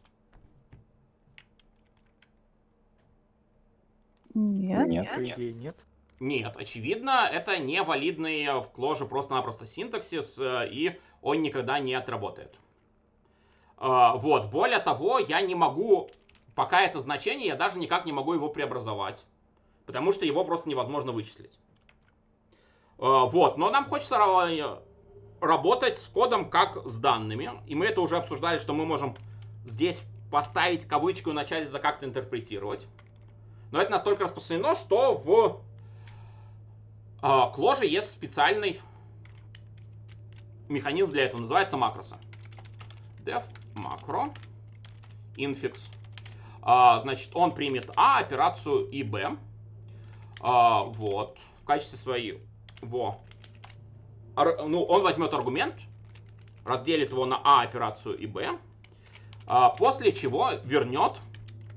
Нет. Нет. По идее, нет. Нет, очевидно, это не валидный в Кложе просто-напросто синтаксис, и он никогда не отработает. Вот, более того, я не могу, пока это значение, я даже никак не могу его преобразовать, потому что его просто невозможно вычислить. Вот, но нам хочется работать с кодом как с данными, и мы это уже обсуждали, что мы можем здесь поставить кавычку и начать это как-то интерпретировать. Но это настолько распространено, что в э, Кложе есть специальный механизм для этого. Называется макросы. Def macro infix. А, значит, он примет А, операцию и Б. А, вот. В качестве своей... Во. Ар, ну, он возьмет аргумент, разделит его на А, операцию и Б. А, после чего вернет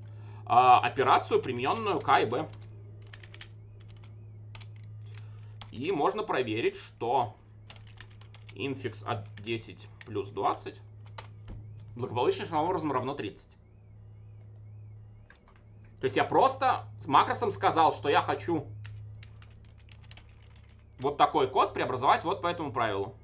операцию, примененную к А и Б. И можно проверить, что инфикс от десять плюс двадцать благополучным образом равно тридцать. То есть я просто с макросом сказал, что я хочу вот такой код преобразовать вот по этому правилу.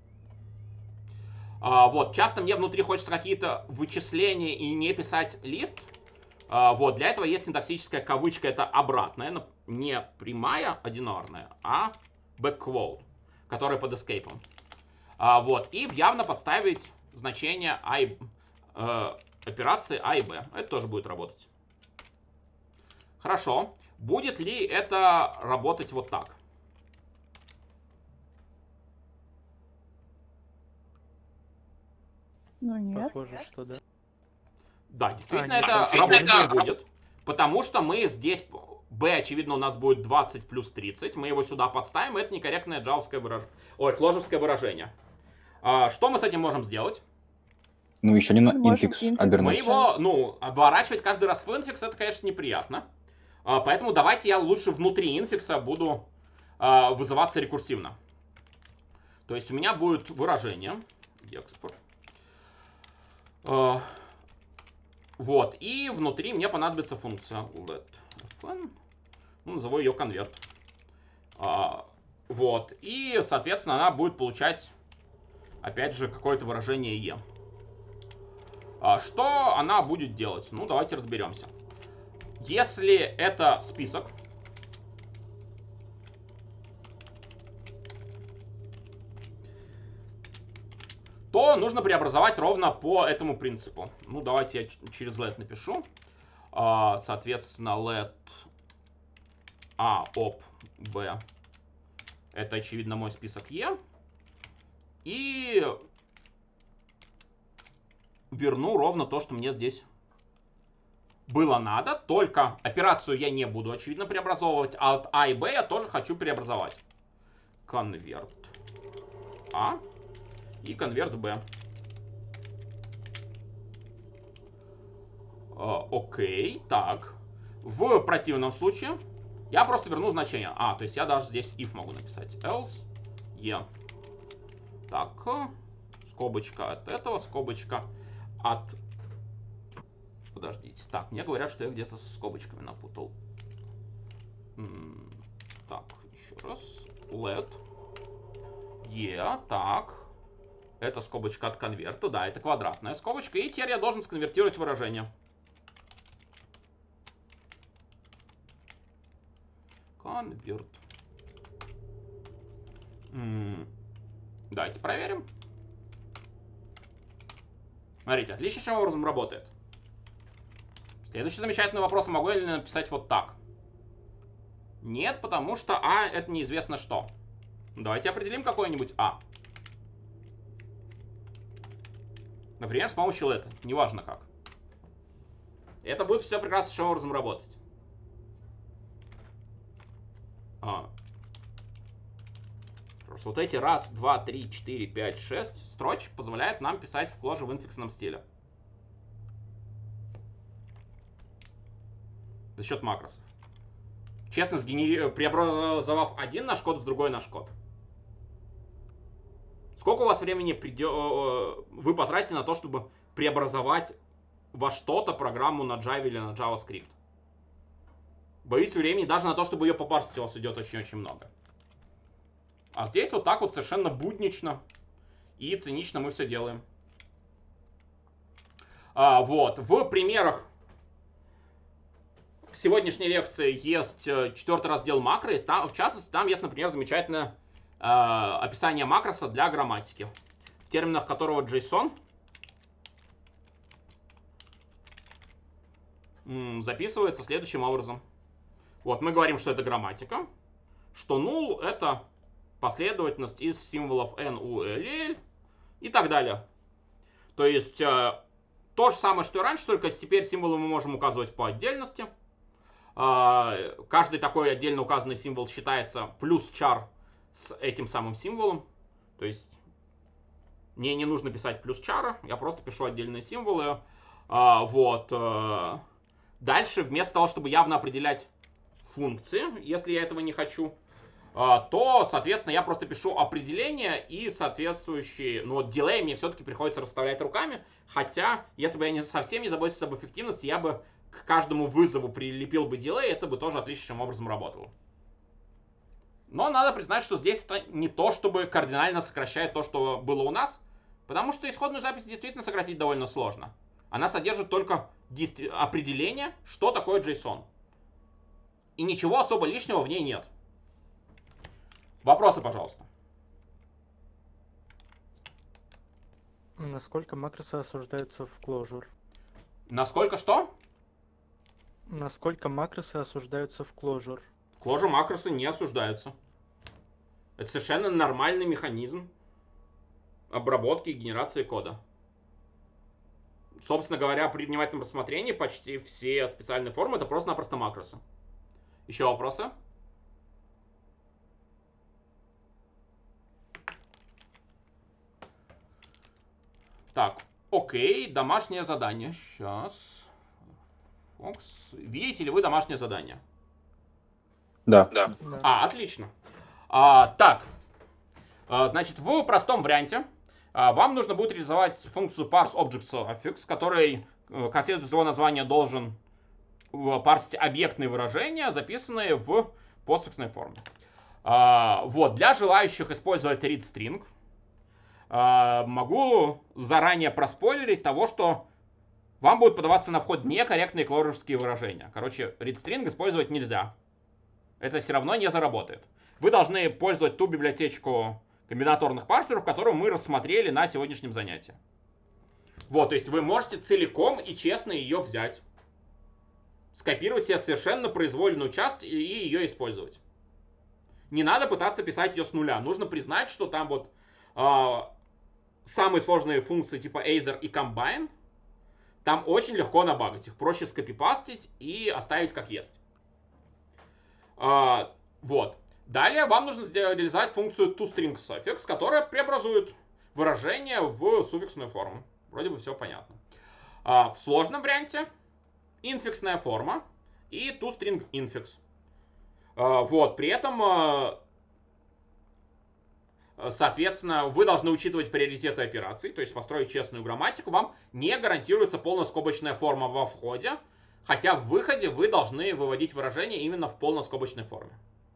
А, вот, часто мне внутри хочется какие-то вычисления и не писать лист. А, вот, для этого есть синтаксическая кавычка, это обратная, не прямая, одинарная, а backquote, которая под escape. А, вот, и явно подставить значение а и, э, операции А и Б. Это тоже будет работать. Хорошо. Будет ли это работать вот так? Ну нет. Похоже, что да. Да, действительно, А, это нет, работать это- не будет. Потому что мы здесь... B, очевидно, у нас будет двадцать плюс тридцать. Мы его сюда подставим. Это некорректное джавовское выражение. Ой, кложевское выражение. А, что мы с этим можем сделать? Ну, еще не на Можем инфикс инфикс Мы обернуть. его, ну, оборачивать каждый раз в инфикс, это, конечно, неприятно. А, поэтому давайте я лучше внутри инфикса буду а, вызываться рекурсивно. То есть у меня будет выражение. Экспорт. А, вот. И внутри мне понадобится функция let fn. Ну, назову ее конверт. А, вот. И, соответственно, она будет получать, опять же, какое-то выражение e. А, что она будет делать? Ну, давайте разберемся. Если это список, то нужно преобразовать ровно по этому принципу. Ну, давайте я через let напишу. А, соответственно, let a op b. Это, очевидно, мой список e. И верну ровно то, что мне здесь было надо. Только операцию я не буду, очевидно, преобразовывать. А от А и Б я тоже хочу преобразовать. Конверт А и конверт Б. А, окей, так. В противном случае я просто верну значение. А, то есть я даже здесь if могу написать. Else e. Так, скобочка от этого, скобочка от... Подождите. Так, мне говорят, что я где-то со скобочками напутал. М, Так, еще раз. Let. E. Так. Это скобочка от конверта. Да, это квадратная скобочка. И теперь я должен сконвертировать выражение. Конверт. М, Давайте проверим. Смотрите, отличнейшим образом работает. Следующий замечательный вопрос. Могу ли я написать вот так? Нет, потому что А это неизвестно что. Давайте определим какое-нибудь А. Например, с помощью let. Неважно как. Это будет все прекраснейшим образом работать. А. Вот эти раз, два, три, четыре, пять, шесть строчек позволяют нам писать в кложе в инфиксном стиле. За счет макросов. Честно, сгенери... преобразовав один наш код в другой наш код. Сколько у вас времени придё... вы потратите на то, чтобы преобразовать во что-то программу на Java или на JavaScript? Боюсь, времени даже на то, чтобы ее попарсить, у вас идет очень-очень много. А здесь вот так вот совершенно буднично и цинично мы все делаем. А, вот, в примерах сегодняшней лекции есть четвертый раздел макро. Там, в частности, там есть, например, замечательное э, описание макроса для грамматики, в терминах которого JSON м, записывается следующим образом. Вот, мы говорим, что это грамматика, что null это последовательность из символов N, U, L, L и так далее. То есть э, то же самое, что и раньше, только теперь символы мы можем указывать по отдельности. Э, каждый такой отдельно указанный символ считается плюс char с этим самым символом. То есть мне не нужно писать плюс char, я просто пишу отдельные символы. Э, вот. Э, дальше, вместо того, чтобы явно определять функции, если я этого не хочу, то, соответственно, я просто пишу определение и соответствующие, ну вот дилей мне все-таки приходится расставлять руками, хотя, если бы я не совсем не заботился об эффективности, я бы к каждому вызову прилепил бы дилей, это бы тоже отличным образом работало. Но надо признать, что здесь это не то, чтобы кардинально сокращает то, что было у нас, потому что исходную запись действительно сократить довольно сложно. Она содержит только определение, что такое JSON. И ничего особо лишнего в ней нет. Вопросы, пожалуйста. Насколько макросы осуждаются в Clojure? Насколько что? Насколько макросы осуждаются в Clojure? В Clojure макросы не осуждаются. Это совершенно нормальный механизм обработки и генерации кода. Собственно говоря, при внимательном рассмотрении почти все специальные формы это просто-напросто макросы. Еще вопросы? Так, окей, домашнее задание. Сейчас. Фокс. Видите ли вы домашнее задание? Да. Да. А, отлично. А, так, а, значит, в простом варианте а, вам нужно будет реализовать функцию parseObjectSuffix, который, как следует из его названия, должен парсить объектные выражения, записанные в постфиксной форме. А, вот, для желающих использовать readString, а, могу заранее проспойлерить того, что вам будут подаваться на вход некорректные клоджерские выражения. Короче, readString использовать нельзя. Это все равно не заработает. Вы должны пользовать ту библиотечку комбинаторных парсеров, которую мы рассмотрели на сегодняшнем занятии. Вот, то есть вы можете целиком и честно ее взять, скопировать себе совершенно произвольную часть и ее использовать. Не надо пытаться писать ее с нуля. Нужно признать, что там вот э, самые сложные функции типа either и combine, там очень легко набагать. Их проще скопипастить и оставить как есть. Uh, вот. Далее вам нужно реализовать функцию toStringSuffix, которая преобразует выражение в суффиксную форму. Вроде бы все понятно. Uh, в сложном варианте инфиксная форма и toStringInfix. Uh, вот. При этом, uh, соответственно, вы должны учитывать приоритеты операций, то есть построить честную грамматику. Вам не гарантируется полноскобочная форма во входе, хотя в выходе вы должны выводить выражение именно в полноскобочной форме.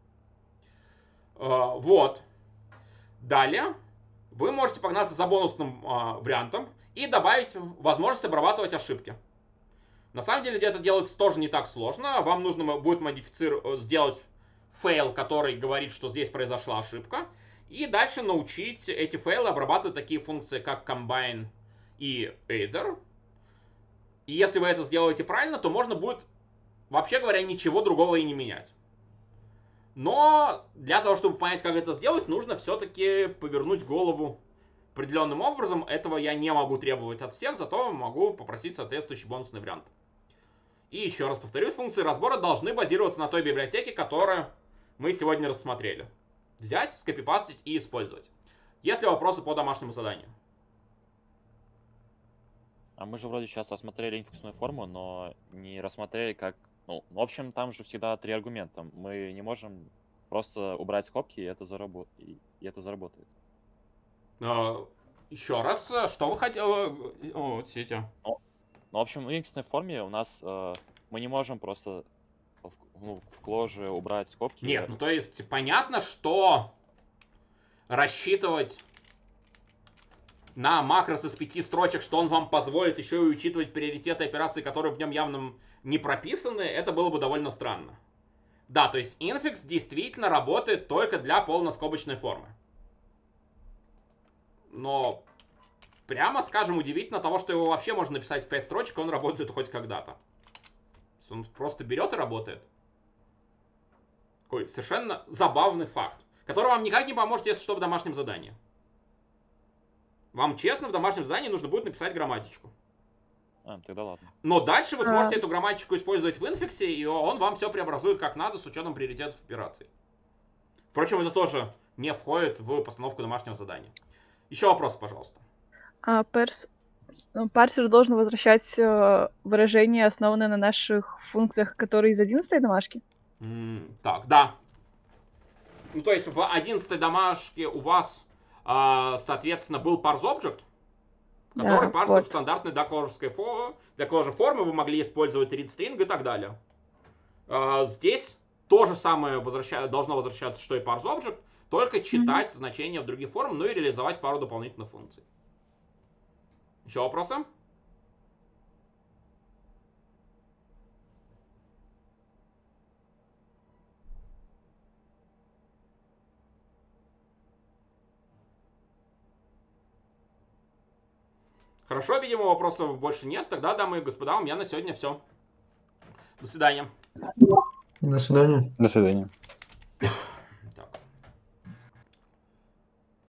Uh, вот. Далее вы можете погнаться за бонусным uh, вариантом и добавить возможность обрабатывать ошибки. На самом деле это делается тоже не так сложно. Вам нужно будет модифицировать, сделать фейл, который говорит, что здесь произошла ошибка. И дальше научить эти фейлы обрабатывать такие функции, как combine и either. И если вы это сделаете правильно, то можно будет, вообще говоря, ничего другого и не менять. Но для того, чтобы понять, как это сделать, нужно все-таки повернуть голову определенным образом. Этого я не могу требовать от всех, зато могу попросить соответствующий бонусный вариант. И еще раз повторюсь, функции разбора должны базироваться на той библиотеке, которую мы сегодня рассмотрели. Взять, скопипастить и использовать. Есть ли вопросы по домашнему заданию? А мы же вроде сейчас рассмотрели инфиксную форму, но не рассмотрели как... Ну, в общем, там же всегда три аргумента. Мы не можем просто убрать скобки, и это, заработ... и это заработает. Uh, еще раз, что вы хотели... О, сети. Ну, ну, в общем, в инфиксной форме у нас э, мы не можем просто в, ну, в кложе убрать скобки. Нет, ну то есть понятно, что рассчитывать на макрос из пяти строчек, что он вам позволит еще и учитывать приоритеты операций, которые в нем явно не прописаны, это было бы довольно странно. Да, то есть инфикс действительно работает только для полноскобочной формы. Но, прямо скажем, удивительно того, что его вообще можно написать в пять строчек, он работает хоть когда-то. Он просто берет и работает. Такой совершенно забавный факт, который вам никак не поможет, если что, в домашнем задании. Вам честно в домашнем задании нужно будет написать грамматичку. А, тогда ладно. Но дальше вы сможете А. эту грамматику использовать в инфиксе, и он вам все преобразует как надо с учетом приоритетов операций. Впрочем, это тоже не входит в постановку домашнего задания. Еще вопросы, пожалуйста. А, перс... ну, парсер должен возвращать э, выражения, основанные на наших функциях, которые из одиннадцатой домашки? М, так, да. Ну, то есть в одиннадцатой домашке у вас, а, соответственно, был parseObject, который Да, парсит вот. в стандартной для Clojure фо- для Clojure формы, вы могли использовать readString и так далее. А, здесь то же самое возвраща... должно возвращаться, что и parseObject, только читать Мгм. значения в других формах, ну и реализовать пару дополнительных функций. Еще вопросы? Хорошо, видимо, вопросов больше нет. Тогда, дамы и господа, у меня на сегодня все. До свидания. До свидания. До свидания.